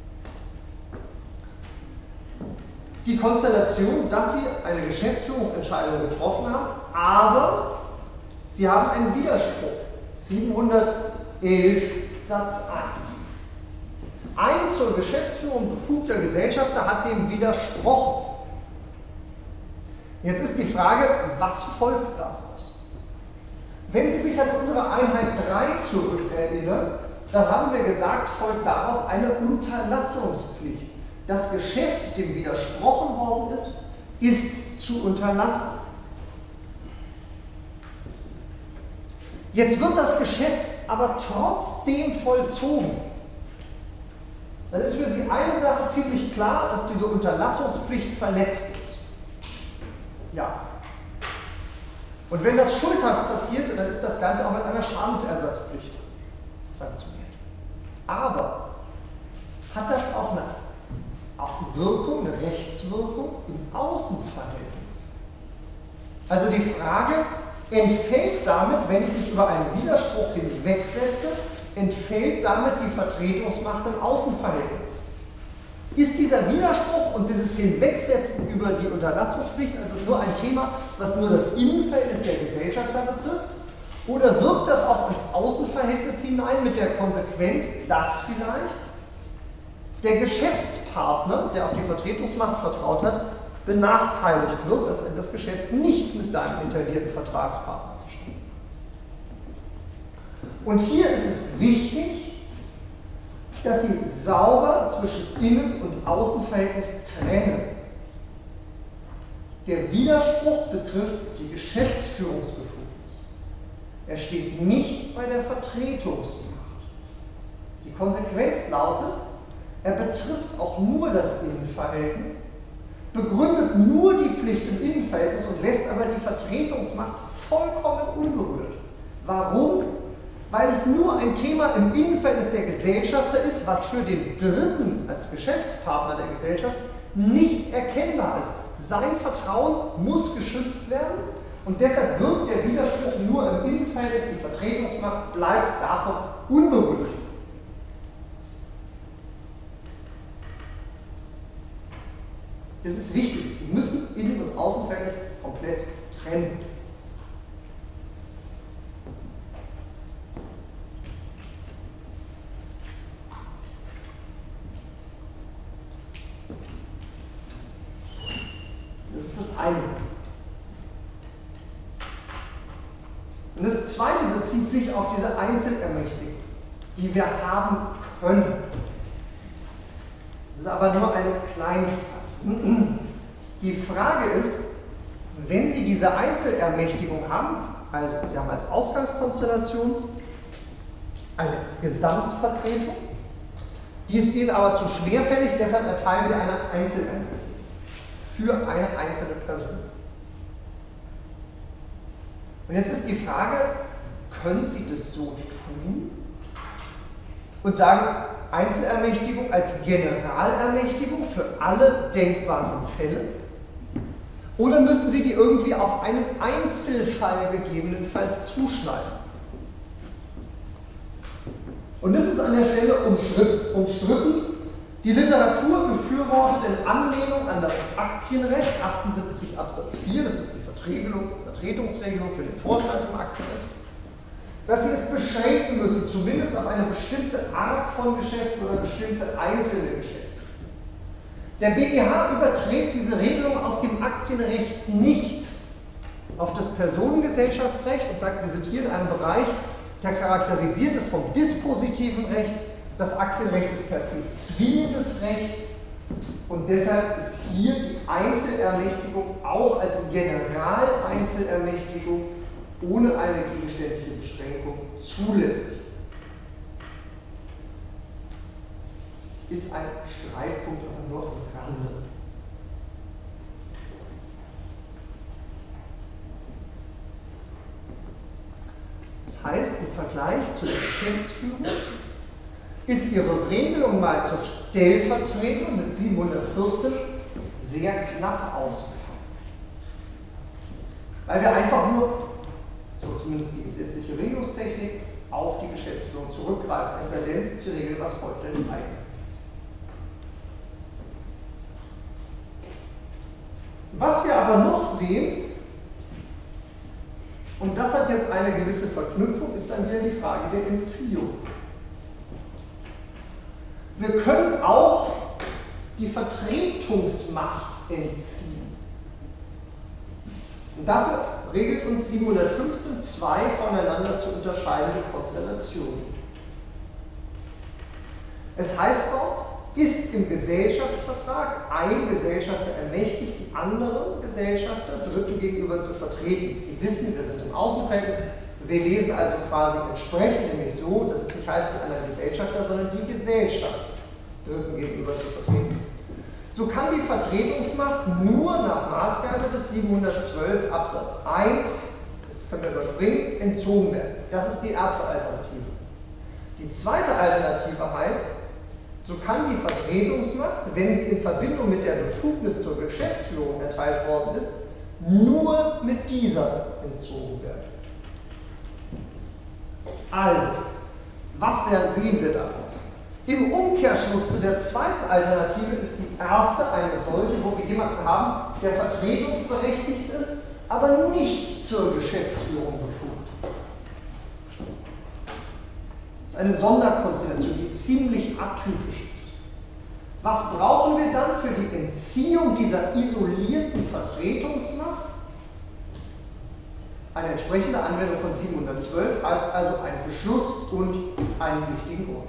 die Konstellation, dass Sie eine Geschäftsführungsentscheidung getroffen haben, aber Sie haben einen Widerspruch. 711 Satz 1. Ein zur Geschäftsführung befugter Gesellschafter hat dem widersprochen. Jetzt ist die Frage, was folgt daraus? Wenn Sie sich an unsere Einheit 3 zurückerinnern, dann haben wir gesagt, folgt daraus eine Unterlassungspflicht. Das Geschäft, dem widersprochen worden ist, ist zu unterlassen. Jetzt wird das Geschäft aber trotzdem vollzogen. Dann ist für Sie eine Sache ziemlich klar, dass diese Unterlassungspflicht verletzt ist. Ja. Und wenn das schuldhaft passiert, dann ist das Ganze auch mit einer Schadensersatzpflicht sanktioniert. Aber hat das auch eine Wirkung, eine Rechtswirkung im Außenverhältnis? Also die Frage, entfällt damit, wenn ich mich über einen Widerspruch hinwegsetze, entfällt damit die Vertretungsmacht im Außenverhältnis? Ist dieser Widerspruch und dieses Hinwegsetzen über die Unterlassungspflicht also nur ein Thema, was nur das Innenverhältnis der Gesellschafter betrifft? Oder wirkt das auch ins Außenverhältnis hinein mit der Konsequenz, dass vielleicht der Geschäftspartner, der auf die Vertretungsmacht vertraut hat, benachteiligt wird, dass er das Geschäft nicht mit seinem internierten Vertragspartner zustande bringt? Und hier ist es wichtig, dass Sie sauber zwischen Innen- und Außenverhältnis trennen. Der Widerspruch betrifft die Geschäftsführungsbefugnis. Er steht nicht bei der Vertretungsmacht. Die Konsequenz lautet, er betrifft auch nur das Innenverhältnis, begründet nur die Pflicht im Innenverhältnis und lässt aber die Vertretungsmacht vollkommen unberührt. Warum? Weil es nur ein Thema im Innenverhältnis der Gesellschafter ist, was für den Dritten als Geschäftspartner der Gesellschaft nicht erkennbar ist. Sein Vertrauen muss geschützt werden und deshalb wirkt der Widerspruch nur im Innenverhältnis, die Vertretungsmacht bleibt davon unberührt. Das ist wichtig. Sie müssen Innen- und Außenverhältnis komplett trennen. Das ist das eine. Und das zweite bezieht sich auf diese Einzelermächtigung, die wir haben können. Das ist aber nur eine Kleinigkeit. Die Frage ist, wenn Sie diese Einzelermächtigung haben, also Sie haben als Ausgangskonstellation eine Gesamtvertretung, die ist Ihnen aber zu schwerfällig, deshalb erteilen Sie eine Einzelermächtigung für eine einzelne Person. Und jetzt ist die Frage, können Sie das so tun und sagen, Einzelermächtigung als Generalermächtigung für alle denkbaren Fälle? Oder müssen Sie die irgendwie auf einen Einzelfall gegebenenfalls zuschneiden? Und das ist an der Stelle umstritten. Die Literatur befürwortet in Anlehnung an das Aktienrecht, 78 Absatz 4, das ist die Vertretungsregelung für den Vorstand im Aktienrecht, dass Sie es beschränken müssen, zumindest auf eine bestimmte Art von Geschäft oder bestimmte einzelne Geschäfte. Der BGH überträgt diese Regelung aus dem Aktienrecht nicht auf das Personengesellschaftsrecht und sagt, wir sind hier in einem Bereich, der charakterisiert ist vom dispositiven Recht. Das Aktienrecht ist per se zwingendes Recht und deshalb ist hier die Einzelermächtigung auch als Generaleinzelermächtigung ohne eine gegenständliche Beschränkung zulässig. Ist ein Streitpunkt, aber nur am Rande. Das heißt, im Vergleich zu der Geschäftsführung ist Ihre Regelung mal zur Stellvertretung mit 714 sehr knapp ausgefallen. Weil wir einfach nur, so zumindest die gesetzliche Regelungstechnik, auf die Geschäftsführung zurückgreifen, es sei denn, Sie regeln was vollständig eigenes. Was wir aber noch sehen, und das hat jetzt eine gewisse Verknüpfung, ist dann wieder die Frage der Entziehung. Wir können auch die Vertretungsmacht entziehen. Und dafür regelt uns 715 zwei voneinander zu unterscheidende Konstellationen. Es heißt dort, ist im Gesellschaftsvertrag ein Gesellschafter ermächtigt, die anderen Gesellschafter Dritten gegenüber zu vertreten. Sie wissen, wir sind im Außenverhältnis, wir lesen also quasi entsprechend, nämlich so, dass es nicht heißt, die anderen Gesellschafter, sondern die Gesellschaft Dritten gegenüber zu vertreten. So kann die Vertretungsmacht nur nach Maßgabe des 712 Absatz 1, jetzt können wir überspringen, entzogen werden. Das ist die erste Alternative. Die zweite Alternative heißt, so kann die Vertretungsmacht, wenn sie in Verbindung mit der Befugnis zur Geschäftsführung erteilt worden ist, nur mit dieser entzogen werden. Also, was sehen wir daraus? Im Umkehrschluss zu der zweiten Alternative ist die erste eine solche, wo wir jemanden haben, der vertretungsberechtigt ist, aber nicht zur Geschäftsführung befugt. Das ist eine Sonderkonstellation, die ziemlich atypisch ist. Was brauchen wir dann für die Entziehung dieser isolierten Vertretungsmacht? Eine entsprechende Anwendung von 712 heißt also ein Beschluss und einen wichtigen Grund.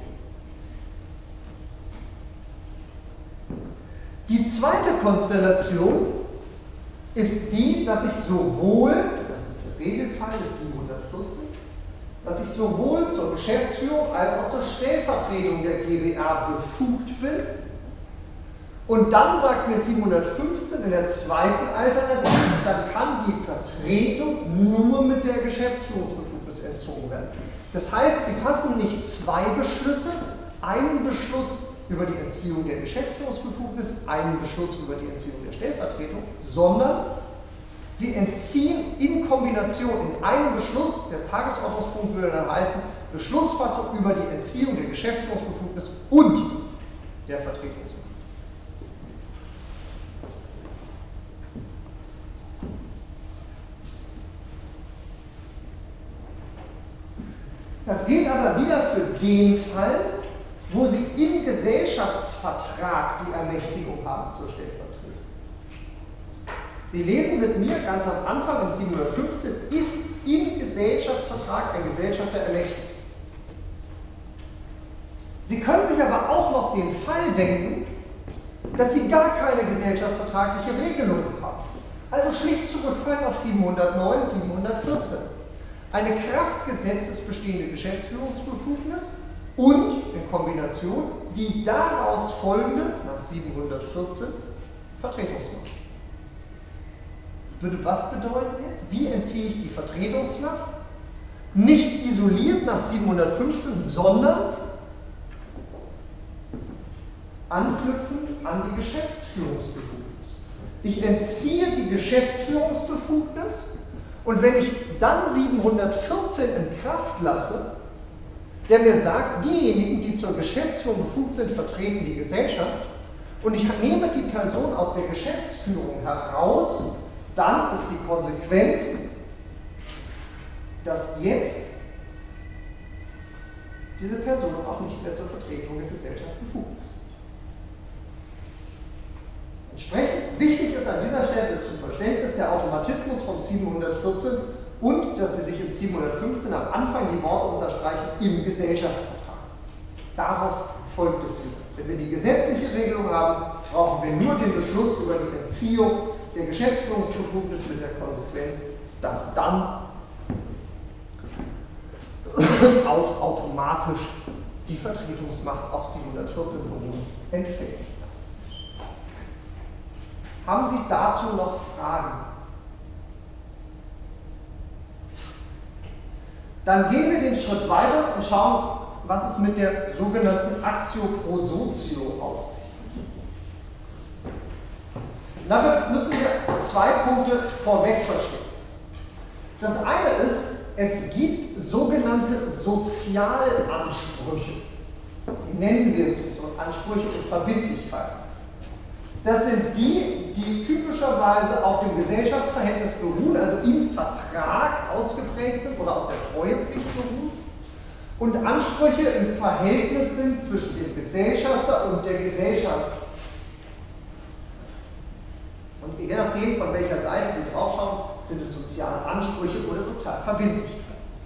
Die zweite Konstellation ist die, dass ich sowohl, das ist der Regelfall des 714, dass ich sowohl zur Geschäftsführung als auch zur Stellvertretung der GbR befugt bin. Und dann sagt mir 715 in der zweiten Alternative, dann kann die Vertretung nur mit der Geschäftsführungsbefugnis entzogen werden. Das heißt, Sie fassen nicht zwei Beschlüsse, einen Beschluss über die Entziehung der Geschäftsführungsbefugnis, einen Beschluss über die Entziehung der Stellvertretung, sondern Sie entziehen in Kombination in einem Beschluss, der Tagesordnungspunkt würde dann heißen, Beschlussfassung über die Entziehung der Geschäftsführungsbefugnis und der Vertretungsmacht. den Fall, wo Sie im Gesellschaftsvertrag die Ermächtigung haben zur Stellvertretung. Sie lesen mit mir ganz am Anfang im 715, ist im Gesellschaftsvertrag ein Gesellschafter ermächtigt. Sie können sich aber auch noch den Fall denken, dass Sie gar keine gesellschaftsvertragliche Regelung haben. Also schlicht zurückfallen auf 709, 714. Eine kraftgesetzesbestehende Geschäftsführungsbefugnis und in Kombination die daraus folgende, nach 714, Vertretungsmacht. Würde was bedeuten jetzt? Wie entziehe ich die Vertretungsmacht? Nicht isoliert nach 715, sondern anknüpfen an die Geschäftsführungsbefugnis. Ich entziehe die Geschäftsführungsbefugnis und wenn ich dann 714 in Kraft lasse, der mir sagt, diejenigen, die zur Geschäftsführung befugt sind, vertreten die Gesellschaft und ich nehme die Person aus der Geschäftsführung heraus, dann ist die Konsequenz, dass jetzt diese Person auch nicht mehr zur Vertretung der Gesellschaft befugt ist. Entsprechend wichtig ist an dieser Stelle zum Verständnis der Automatismus vom 714 und dass Sie sich im 715 am Anfang die Worte unterstreichen im Gesellschaftsvertrag. Daraus folgt es wieder. Wenn wir die gesetzliche Regelung haben, brauchen wir nur den Beschluss über die Entziehung der Geschäftsführungsbefugnis mit der Konsequenz, dass dann auch automatisch die Vertretungsmacht auf 714 beruhen entfällt. Haben Sie dazu noch Fragen? Dann gehen wir den Schritt weiter und schauen, was es mit der sogenannten Actio pro Sotio auf sich hat. Dafür müssen wir zwei Punkte vorweg verstehen. Das eine ist, es gibt sogenannte Sozialansprüche. Die nennen wir so Ansprüche und Verbindlichkeiten. Das sind die, die typischerweise auf dem Gesellschaftsverhältnis beruhen, also im Vertrag ausgeprägt sind oder aus der Treuepflicht beruhen und Ansprüche im Verhältnis sind zwischen dem Gesellschafter und der Gesellschaft. Und je nachdem, von welcher Seite Sie draufschauen, sind es soziale Ansprüche oder Sozialverbindlichkeiten.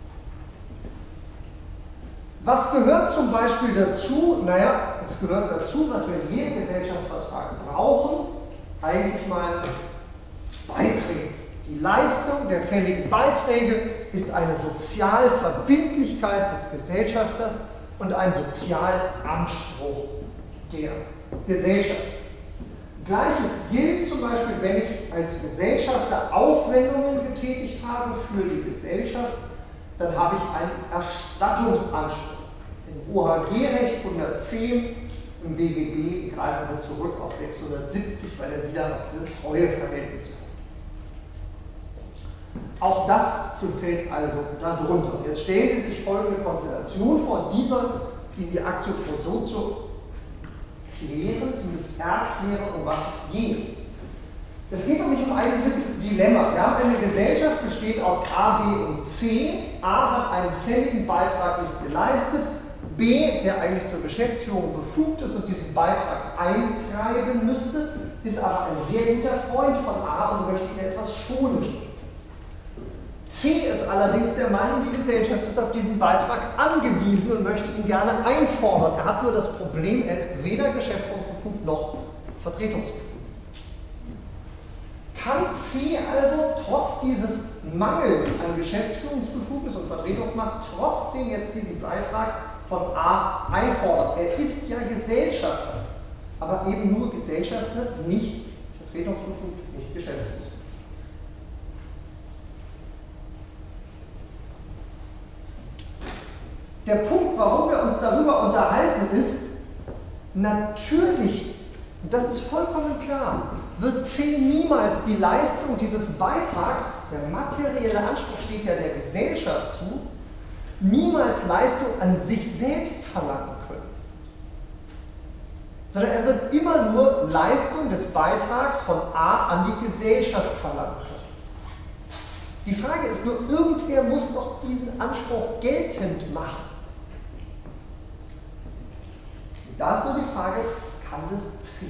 Was gehört zum Beispiel dazu? Naja, es gehört dazu, was wir in jedem Gesellschaftsvertrag brauchen, eigentlich mal Beiträge. Die Leistung der fälligen Beiträge ist eine Sozialverbindlichkeit des Gesellschafters und ein Sozialanspruch der Gesellschaft. Gleiches gilt zum Beispiel, wenn ich als Gesellschafter Aufwendungen getätigt habe für die Gesellschaft, dann habe ich einen Erstattungsanspruch. Im OHG-Recht 110, im BGB greifen wir zurück auf 670, weil er wieder aus dem Treueverhältnis kommt. Auch das fällt also darunter. Jetzt stellen Sie sich folgende Konstellation vor, die soll Ihnen die Actio pro Sotio klären, zumindest erklären, um was es geht. Es geht nämlich um ein gewisses Dilemma. Wir haben eine Gesellschaft, besteht aus A, B und C. A hat einen fälligen Beitrag nicht geleistet. B, der eigentlich zur Geschäftsführung befugt ist und diesen Beitrag eintreiben müsste, ist aber ein sehr guter Freund von A und möchte ihn etwas schonen. C ist allerdings der Meinung, die Gesellschaft ist auf diesen Beitrag angewiesen und möchte ihn gerne einfordern. Er hat nur das Problem, er ist weder geschäftsführungsbefugt noch vertretungsbefugt. Kann C also trotz dieses Mangels an Geschäftsführungsbefugnis und Vertretungsmacht trotzdem jetzt diesen Beitrag von A einfordern? Er ist ja Gesellschafter, aber eben nur Gesellschafter, nicht vertretungsbefugt, nicht geschäftsführungsbefugt. Der Punkt, warum wir uns darüber unterhalten, ist, natürlich, das ist vollkommen klar, wird C niemals die Leistung dieses Beitrags, der materielle Anspruch steht ja der Gesellschaft zu, niemals Leistung an sich selbst verlangen können. Sondern er wird immer nur Leistung des Beitrags von A an die Gesellschaft verlangen können. Die Frage ist nur, irgendwer muss doch diesen Anspruch geltend machen. Da ist nur die Frage, kann das C?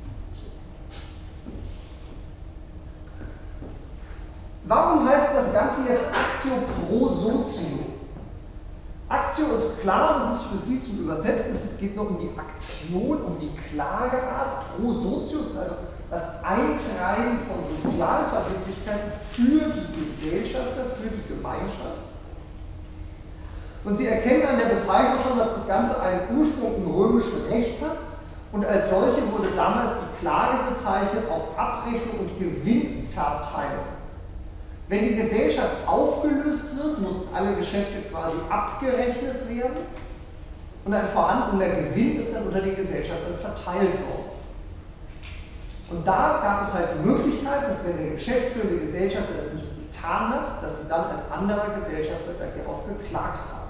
Warum heißt das Ganze jetzt Actio pro Sotio? Actio ist klar, das ist für Sie zum Übersetzen, es geht nur um die Aktion, um die Klageart. Pro Sotio ist also das Eintreiben von Sozialverbindlichkeiten für die Gesellschafter, für die Gemeinschaft. Und Sie erkennen an der Bezeichnung schon, dass das Ganze einen Ursprung im römischen Recht hat. Und als solche wurde damals die Klage bezeichnet auf Abrechnung und Gewinnverteilung. Wenn die Gesellschaft aufgelöst wird, mussten alle Geschäfte quasi abgerechnet werden und ein vorhandener Gewinn ist dann unter den Gesellschaftern verteilt worden. Und da gab es halt die Möglichkeit, dass wenn der geschäftsführende Gesellschafter das nicht getan hat, dass sie dann als anderer Gesellschafter darauf geklagt haben.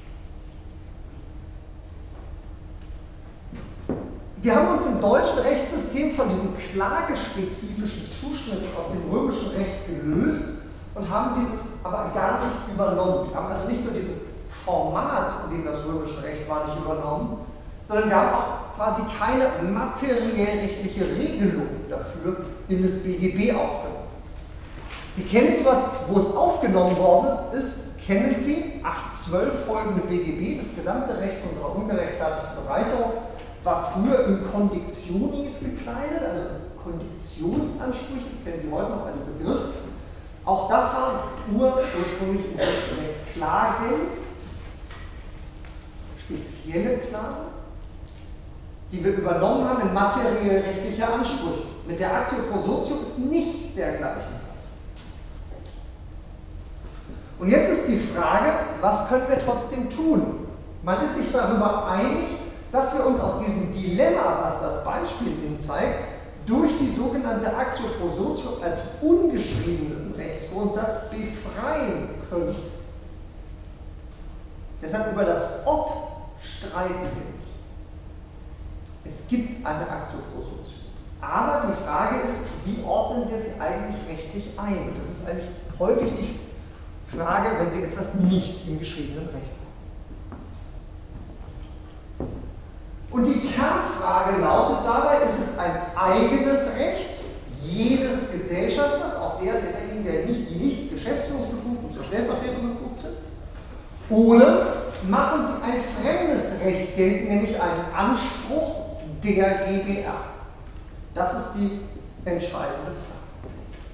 Wir haben uns im deutschen Rechtssystem von diesem klagespezifischen Zuschnitt aus dem römischen Recht gelöst und haben dieses aber gar nicht übernommen. Wir haben also nicht nur dieses Format, in dem das römische Recht war, nicht übernommen, sondern wir haben auch quasi keine materiell-rechtliche Regelung dafür in das BGB aufgenommen. Sie kennen sowas, wo es aufgenommen worden ist, kennen Sie 812 folgende BGB, das gesamte Recht unserer ungerechtfertigten Bereicherung war früher in Condictionis gekleidet, also Kondiktionsansprüche, das kennen Sie heute noch als Begriff. Auch das war ursprünglich im deutschen Recht Klagen, spezielle Klagen, die wir übernommen haben in materiell-rechtliche Ansprüche. Mit der Actio pro Sotio ist nichts dergleichen passiert. Und jetzt ist die Frage, was können wir trotzdem tun? Man ist sich darüber einig, dass wir uns aus diesem Dilemma, was das Beispiel Ihnen zeigt, durch die sogenannte Actio pro Sotio als ungeschriebenen Rechtsgrundsatz befreien können. Deshalb über das Ob streiten wir nicht. Es gibt eine Actio pro Sotio. Aber die Frage ist, wie ordnen wir sie eigentlich rechtlich ein? Und das ist eigentlich häufig die Frage, wenn Sie etwas nicht im geschriebenen Recht haben. Und die Kernfrage lautet dabei, ist es ein eigenes Recht jedes Gesellschafters, auch derjenigen, die nicht geschäftsführungsbefugt und zur Stellvertretung befugt sind? Oder machen sie ein fremdes Recht geltend, nämlich einen Anspruch der GbR? Das ist die entscheidende Frage.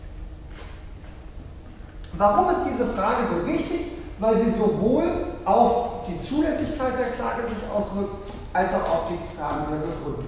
Warum ist diese Frage so wichtig? Weil sie sowohl auf die Zulässigkeit der Klage sich auswirkt, als auch auf die Fragen der Begründung.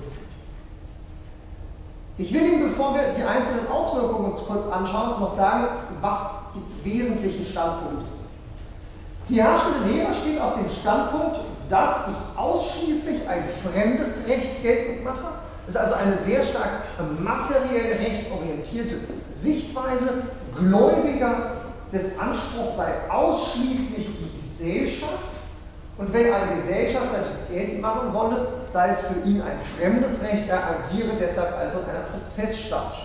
Ich will Ihnen, bevor wir die einzelnen Auswirkungen uns kurz anschauen, noch sagen, was die wesentlichen Standpunkte sind. Die herrschende Lehre steht auf dem Standpunkt, dass ich ausschließlich ein fremdes Recht geltend mache. Das ist also eine sehr stark materiell rechtorientierte Sichtweise. Gläubiger des Anspruchs sei ausschließlich die Gesellschaft. Und wenn ein Gesellschafter das geltend machen wolle, sei es für ihn ein fremdes Recht, er agiere deshalb also in einer Prozessstandschaft.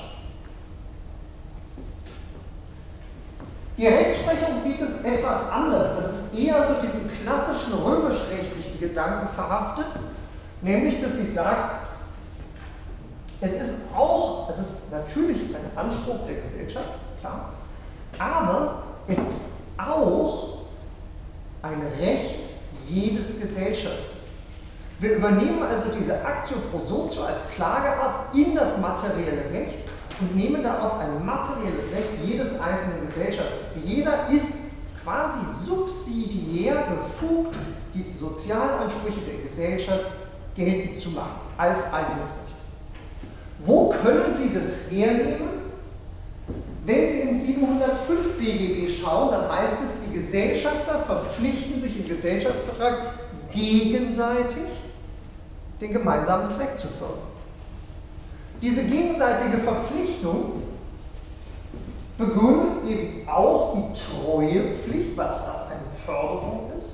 Die Rechtsprechung sieht es etwas anders. Das ist eher so diesem klassischen römisch-rechtlichen Gedanken verhaftet, nämlich, dass sie sagt, es ist natürlich ein Anspruch der Gesellschaft, klar, aber es ist auch ein Recht jedes Gesellschafters. Wir übernehmen also diese Actio pro Sotio als Klageart in das materielle Recht und nehmen daraus ein materielles Recht jedes einzelnen Gesellschafters. Jeder ist quasi subsidiär befugt, die Sozialansprüche der Gesellschaft geltend zu machen, als eigenes Recht. Wo können Sie das hernehmen? Wenn Sie in 705 BGB schauen, dann heißt es, die Gesellschafter verpflichten sich im Gesellschaftsvertrag gegenseitig den gemeinsamen Zweck zu fördern. Diese gegenseitige Verpflichtung begründet eben auch die Treuepflicht, weil auch das eine Förderung ist.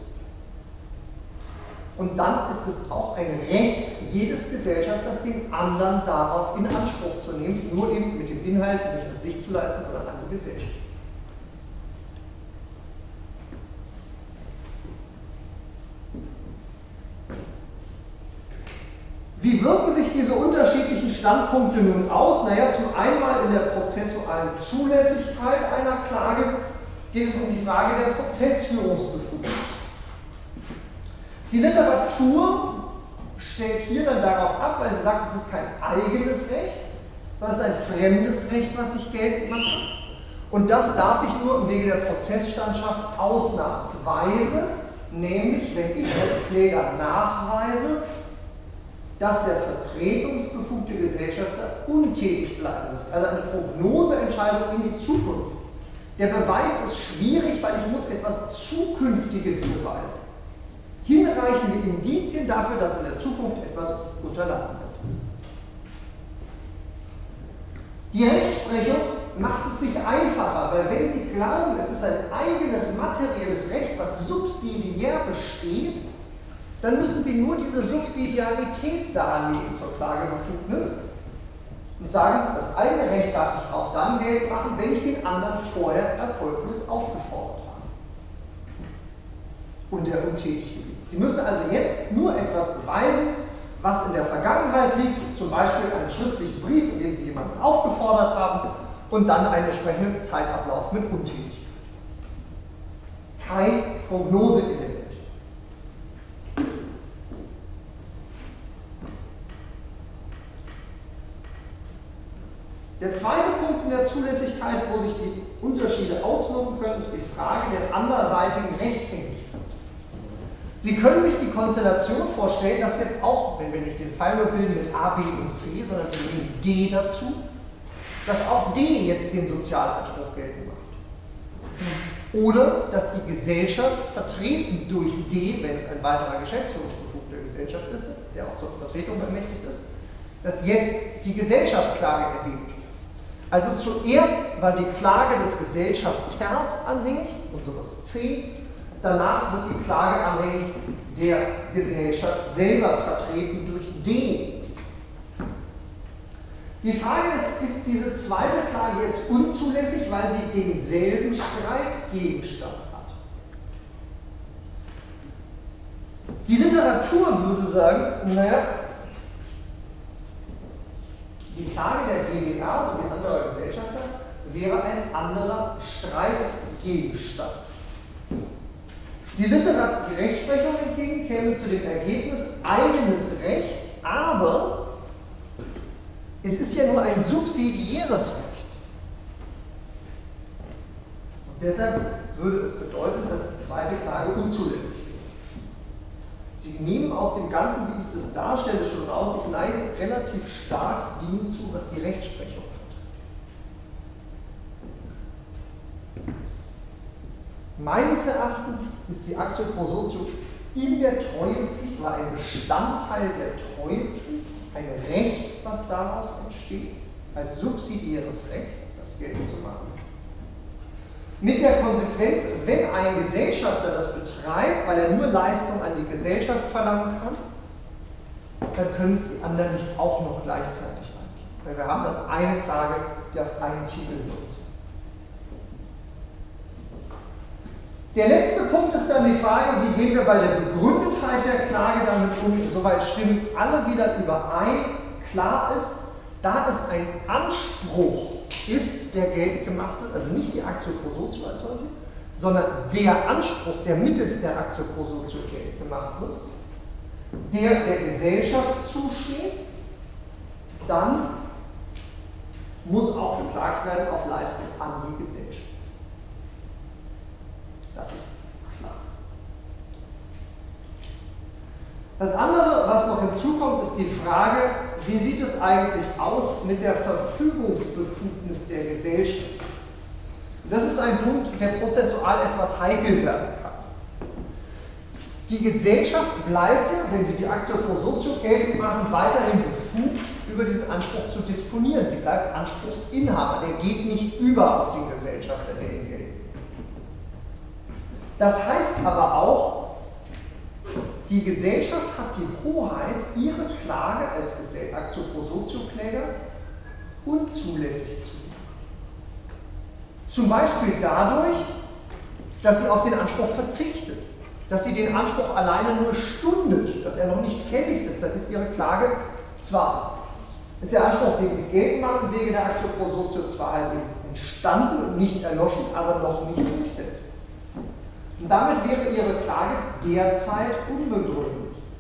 Und dann ist es auch ein Recht jedes Gesellschafters, den anderen darauf in Anspruch zu nehmen, nur eben mit dem Inhalt nicht an sich zu leisten, sondern an die Gesellschaft. diese unterschiedlichen Standpunkte nun aus? Naja, zum einen in der prozessualen Zulässigkeit einer Klage geht es um die Frage der Prozessführungsbefugnis. Die Literatur stellt hier dann darauf ab, weil sie sagt, es ist kein eigenes Recht, sondern es ist ein fremdes Recht, was ich geltend mache. Und das darf ich nur im Wege der Prozessstandschaft ausnahmsweise, nämlich wenn ich als Kläger nachweise, dass der vertretungsbefugte Gesellschafter untätig bleiben muss. Also eine Prognoseentscheidung in die Zukunft. Der Beweis ist schwierig, weil ich muss etwas Zukünftiges beweisen. Hinreichende Indizien dafür, dass in der Zukunft etwas unterlassen wird. Die Rechtsprechung macht es sich einfacher, weil wenn Sie glauben, es ist ein eigenes materielles Recht, was subsidiär besteht, dann müssen Sie nur diese Subsidiarität darlegen zur Klagebefugnis und sagen, das eigene Recht darf ich auch dann geltend machen, wenn ich den anderen vorher erfolglos aufgefordert habe und er untätig geblieben ist. Sie müssen also jetzt nur etwas beweisen, was in der Vergangenheit liegt, zum Beispiel einen schriftlichen Brief, in dem Sie jemanden aufgefordert haben und dann einen entsprechenden Zeitablauf mit Untätigkeit. Kein Prognoseelement. Der zweite Punkt in der Zulässigkeit, wo sich die Unterschiede auswirken können, ist die Frage der anderweitigen Rechtshängigkeit. Sie können sich die Konstellation vorstellen, dass jetzt auch, wenn wir nicht den Fall nur bilden mit A, B und C, sondern Sie nehmen D dazu, dass auch D jetzt den Sozialanspruch geltend macht. Oder dass die Gesellschaft, vertreten durch D, wenn es ein weiterer geschäftsführungsbefugter Gesellschaft ist, der auch zur Vertretung ermächtigt ist, dass jetzt die Gesellschaft Klage erhebt. Also zuerst war die Klage des Gesellschafters anhängig, unseres C, danach wird die Klage anhängig der Gesellschaft selber, vertreten durch D. Die Frage ist diese zweite Klage jetzt unzulässig, weil sie denselben Streitgegenstand hat? Die Literatur würde sagen, naja, die Klage der GmbH sowie anderer Gesellschafter wäre ein anderer Streitgegenstand. Die Rechtsprechung hingegen käme zu dem Ergebnis eigenes Recht, aber es ist ja nur ein subsidiäres Recht. Und deshalb würde es bedeuten, dass die zweite Klage unzulässig wäre. Sie nehmen aus dem Ganzen, wie ich das darstelle, schon raus, ich neige relativ stark dem zu, was die Rechtsprechung vertritt. Meines Erachtens ist die Actio pro Sotio in der Treuepflicht, war ein Bestandteil der Treuepflicht, ein Recht, was daraus entsteht, als subsidiäres Recht, das geltend zu machen. Mit der Konsequenz, wenn ein Gesellschafter das betreibt, weil er nur Leistung an die Gesellschaft verlangen kann, dann können es die anderen nicht auch noch gleichzeitig angehen. Weil wir haben dann eine Klage, die auf einen Titel nutzt. Der letzte Punkt ist dann die Frage, wie gehen wir bei der Begründetheit der Klage damit um? Soweit stimmen alle wieder überein. Klar ist, da es ein Anspruch ist, der geltend gemacht wird, also nicht die Actio pro Sotio als solches, sondern der Anspruch, der mittels der Actio pro Sotio geltend gemacht wird, der Gesellschaft zusteht, dann muss auch geklagt werden auf Leistung an die Gesellschaft. Das ist klar. Das andere, was noch hinzukommt, ist die Frage, wie sieht es eigentlich aus mit der Verfügungsbefugnis der Gesellschaft? Das ist ein Punkt, der prozessual etwas heikel werden kann. Die Gesellschaft bleibt, wenn sie die Actio pro Sotio geltend machen, weiterhin befugt, über diesen Anspruch zu disponieren. Sie bleibt Anspruchsinhaber, der geht nicht über auf den Gesellschafter, der ihn gilt. Das heißt aber auch, die Gesellschaft hat die Hoheit, ihre Klage als Actio pro Sotio-Kläger unzulässig zu machen. Zum Beispiel dadurch, dass sie auf den Anspruch verzichtet, dass sie den Anspruch alleine nur stundet, dass er noch nicht fällig ist, dann ist ihre Klage zwar ist der Anspruch, den Sie geltend machen, wegen der Actio pro Sotio zwar halt entstanden und nicht erloschen, aber noch nicht durchsetzbar. Und damit wäre Ihre Klage derzeit unbegründet.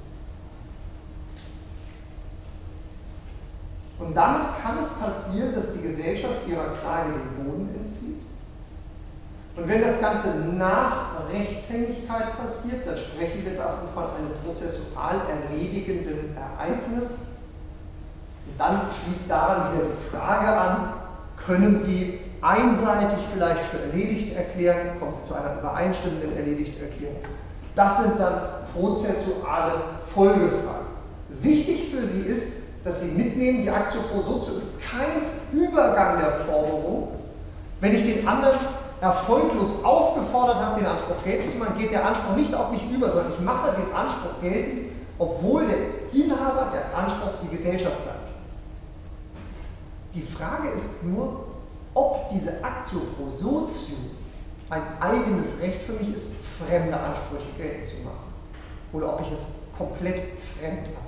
Und damit kann es passieren, dass die Gesellschaft ihrer Klage den Boden entzieht. Und wenn das Ganze nach Rechtshängigkeit passiert, dann sprechen wir davon von einem prozessual erledigenden Ereignis. Und dann schließt daran wieder die Frage an, können Sie einseitig vielleicht für erledigt erklären, kommen Sie zu einer übereinstimmenden Erledigterklärung. Das sind dann prozessuale Folgefragen. Wichtig für Sie ist, dass Sie mitnehmen, die Actio pro Sotio ist kein Übergang der Forderung. Wenn ich den anderen erfolglos aufgefordert habe, den Anspruch geltend zu machen, geht der Anspruch nicht auf mich über, sondern ich mache den Anspruch geltend, obwohl der Inhaber des Anspruchs die Gesellschaft bleibt. Die Frage ist nur, ob diese Actio pro Sotio ein eigenes Recht für mich ist, fremde Ansprüche geltend zu machen. Oder ob ich es komplett fremd ableite.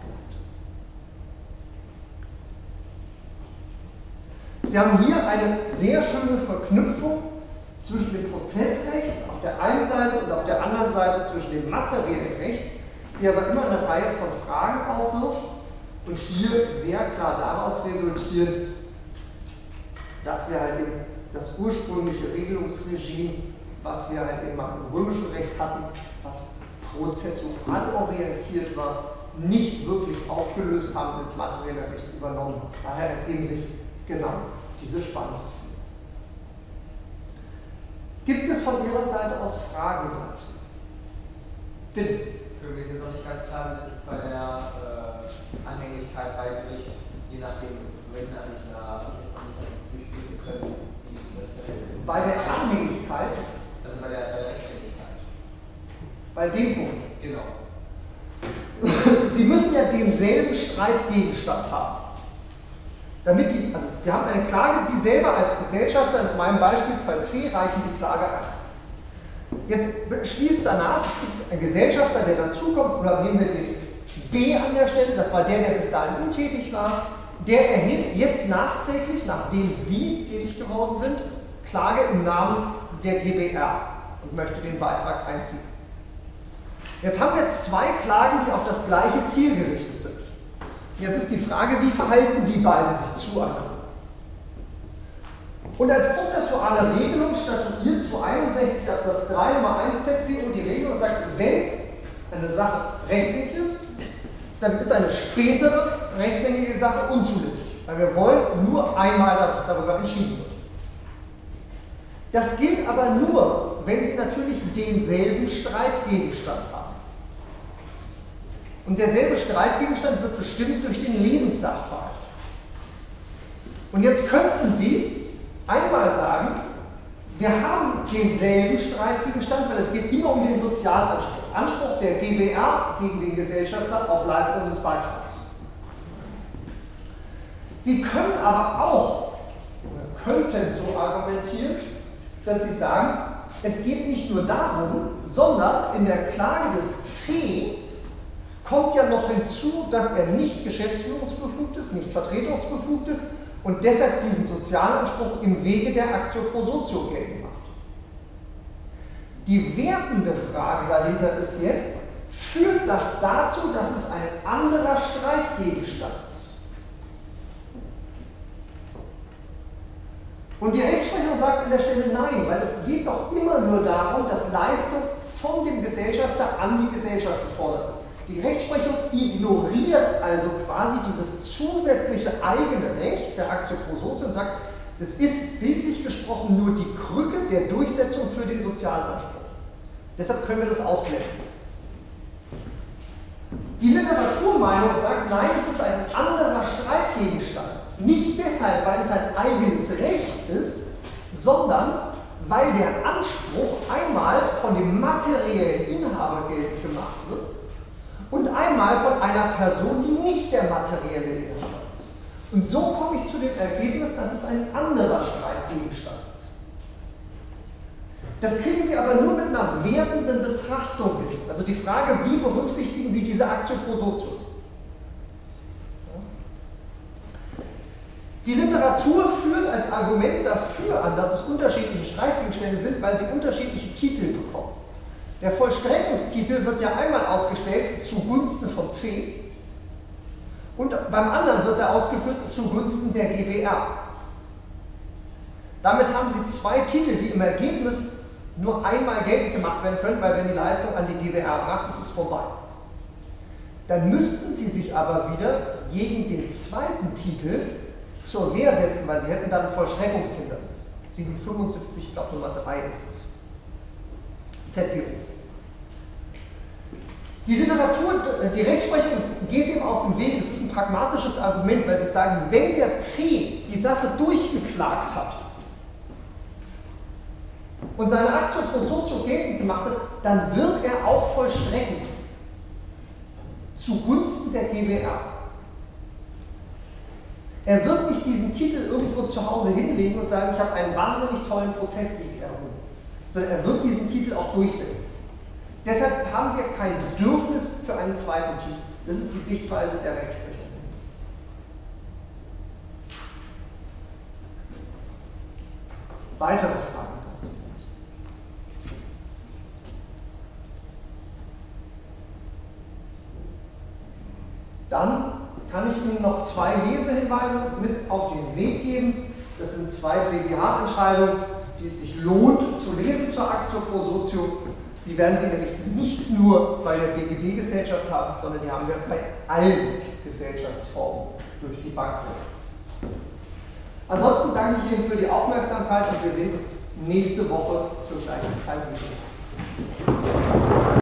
Sie haben hier eine sehr schöne Verknüpfung zwischen dem Prozessrecht auf der einen Seite und auf der anderen Seite zwischen dem materiellen Recht, die aber immer eine Reihe von Fragen aufwirft und hier sehr klar daraus resultiert, dass wir halt eben das ursprüngliche Regelungsregime, was wir halt eben im römischen Recht hatten, was prozessual orientiert war, nicht wirklich aufgelöst haben und ins materielle Recht übernommen. Daher ergeben sich genau diese Spannungsfelder. Gibt es von Ihrer Seite aus Fragen dazu? Bitte. Für mich ist jetzt noch nicht ganz klar, wie das ist bei der Anhänglichkeit bei Gericht, je nachdem, wenn da nicht nach, jetzt noch nicht ganz durchblicken können, wie sich das verhält. Bei der Anhänglichkeit? Also bei der Rechtshändigkeit. Bei dem Punkt? Genau. Sie müssen ja denselben Streitgegenstand haben. Damit also Sie haben eine Klage, Sie selber als Gesellschafter, in meinem Beispielsfall C, reichen die Klage ein. Jetzt schließt danach, es gibt einen Gesellschafter, der dazukommt, oder nehmen wir den B an der Stelle, das war der bis dahin untätig war, der erhebt jetzt nachträglich, nachdem Sie tätig geworden sind, Klage im Namen der GbR und möchte den Beitrag einziehen. Jetzt haben wir zwei Klagen, die auf das gleiche Ziel gerichtet sind. Jetzt ist die Frage, wie verhalten die beiden sich zueinander? Und als prozessuale Regelung statuiert 261 Absatz 3 Nummer 1 ZPO die Regel und sagt, wenn eine Sache rechtshängig ist, dann ist eine spätere rechtshängige Sache unzulässig. Weil wir wollen nur einmal, dass darüber entschieden wird. Das gilt aber nur, wenn Sie natürlich denselben Streitgegenstand haben. Und derselbe Streitgegenstand wird bestimmt durch den Lebenssachverhalt. Und jetzt könnten Sie einmal sagen, wir haben denselben Streitgegenstand, weil es geht immer um den Sozialanspruch. Anspruch der GbR gegen den Gesellschafter auf Leistung des Beitrags. Sie können aber auch, oder könnten so argumentieren, dass Sie sagen, es geht nicht nur darum, sondern in der Klage des C kommt ja noch hinzu, dass er nicht geschäftsführungsbefugt ist, nicht vertretungsbefugt ist und deshalb diesen Sozialanspruch im Wege der Actio pro Sotio geltend macht. Die wertende Frage dahinter ist jetzt, führt das dazu, dass es ein anderer Streitgegenstand ist? Und die Rechtsprechung sagt an der Stelle nein, weil es geht doch immer nur darum, dass Leistung von dem Gesellschafter an die Gesellschaft gefordert wird. Die Rechtsprechung ignoriert also quasi dieses zusätzliche eigene Recht der Actio pro Sotio und sagt, es ist bildlich gesprochen nur die Krücke der Durchsetzung für den Sozialanspruch. Deshalb können wir das ausblenden. Die Literaturmeinung sagt, nein, es ist ein anderer Streitgegenstand. Nicht deshalb, weil es ein eigenes Recht ist, sondern weil der Anspruch einmal von dem materiellen Inhaber geltend gemacht wird und einmal von einer Person, die nicht der materielle Inhaber ist. Und so komme ich zu dem Ergebnis, dass es ein anderer Streitgegenstand ist. Das kriegen Sie aber nur mit einer wertenden Betrachtung hin. Also die Frage, wie berücksichtigen Sie diese Actio pro Sotio? Die Literatur führt als Argument dafür an, dass es unterschiedliche Streitgegenstände sind, weil sie unterschiedliche Titel bekommen. Der Vollstreckungstitel wird ja einmal ausgestellt zugunsten von C und beim anderen wird er ausgeführt zugunsten der GBR. Damit haben Sie zwei Titel, die im Ergebnis nur einmal geltend gemacht werden können, weil wenn die Leistung an die GBR bracht, ist es vorbei. Dann müssten Sie sich aber wieder gegen den zweiten Titel zur Wehr setzen, weil Sie hätten dann ein Vollstreckungshindernis. 775, ich glaube Nummer 3 ist es. ZPO. Die Literatur, die Rechtsprechung geht dem aus dem Weg. Das ist ein pragmatisches Argument, weil sie sagen, wenn der C die Sache durchgeklagt hat und seine Actio pro socio geltend gemacht hat, dann wird er auch vollstrecken zugunsten der GBR. Er wird nicht diesen Titel irgendwo zu Hause hinlegen und sagen, ich habe einen wahnsinnig tollen Prozesssieg errungen, sondern er wird diesen Titel auch durchsetzen. Deshalb haben wir kein Bedürfnis für einen zweiten Titel. Das ist die Sichtweise der Rechtsprechung. Weitere Fragen dazu? Dann kann ich Ihnen noch zwei Lesehinweise mit auf den Weg geben. Das sind zwei BGH-Entscheidungen, die es sich lohnt zu lesen zur Actio pro socio. Die werden Sie nämlich nicht nur bei der BGB-Gesellschaft haben, sondern die haben wir bei allen Gesellschaftsformen durch die Bank. Ansonsten danke ich Ihnen für die Aufmerksamkeit und wir sehen uns nächste Woche zur gleichen Zeit wieder.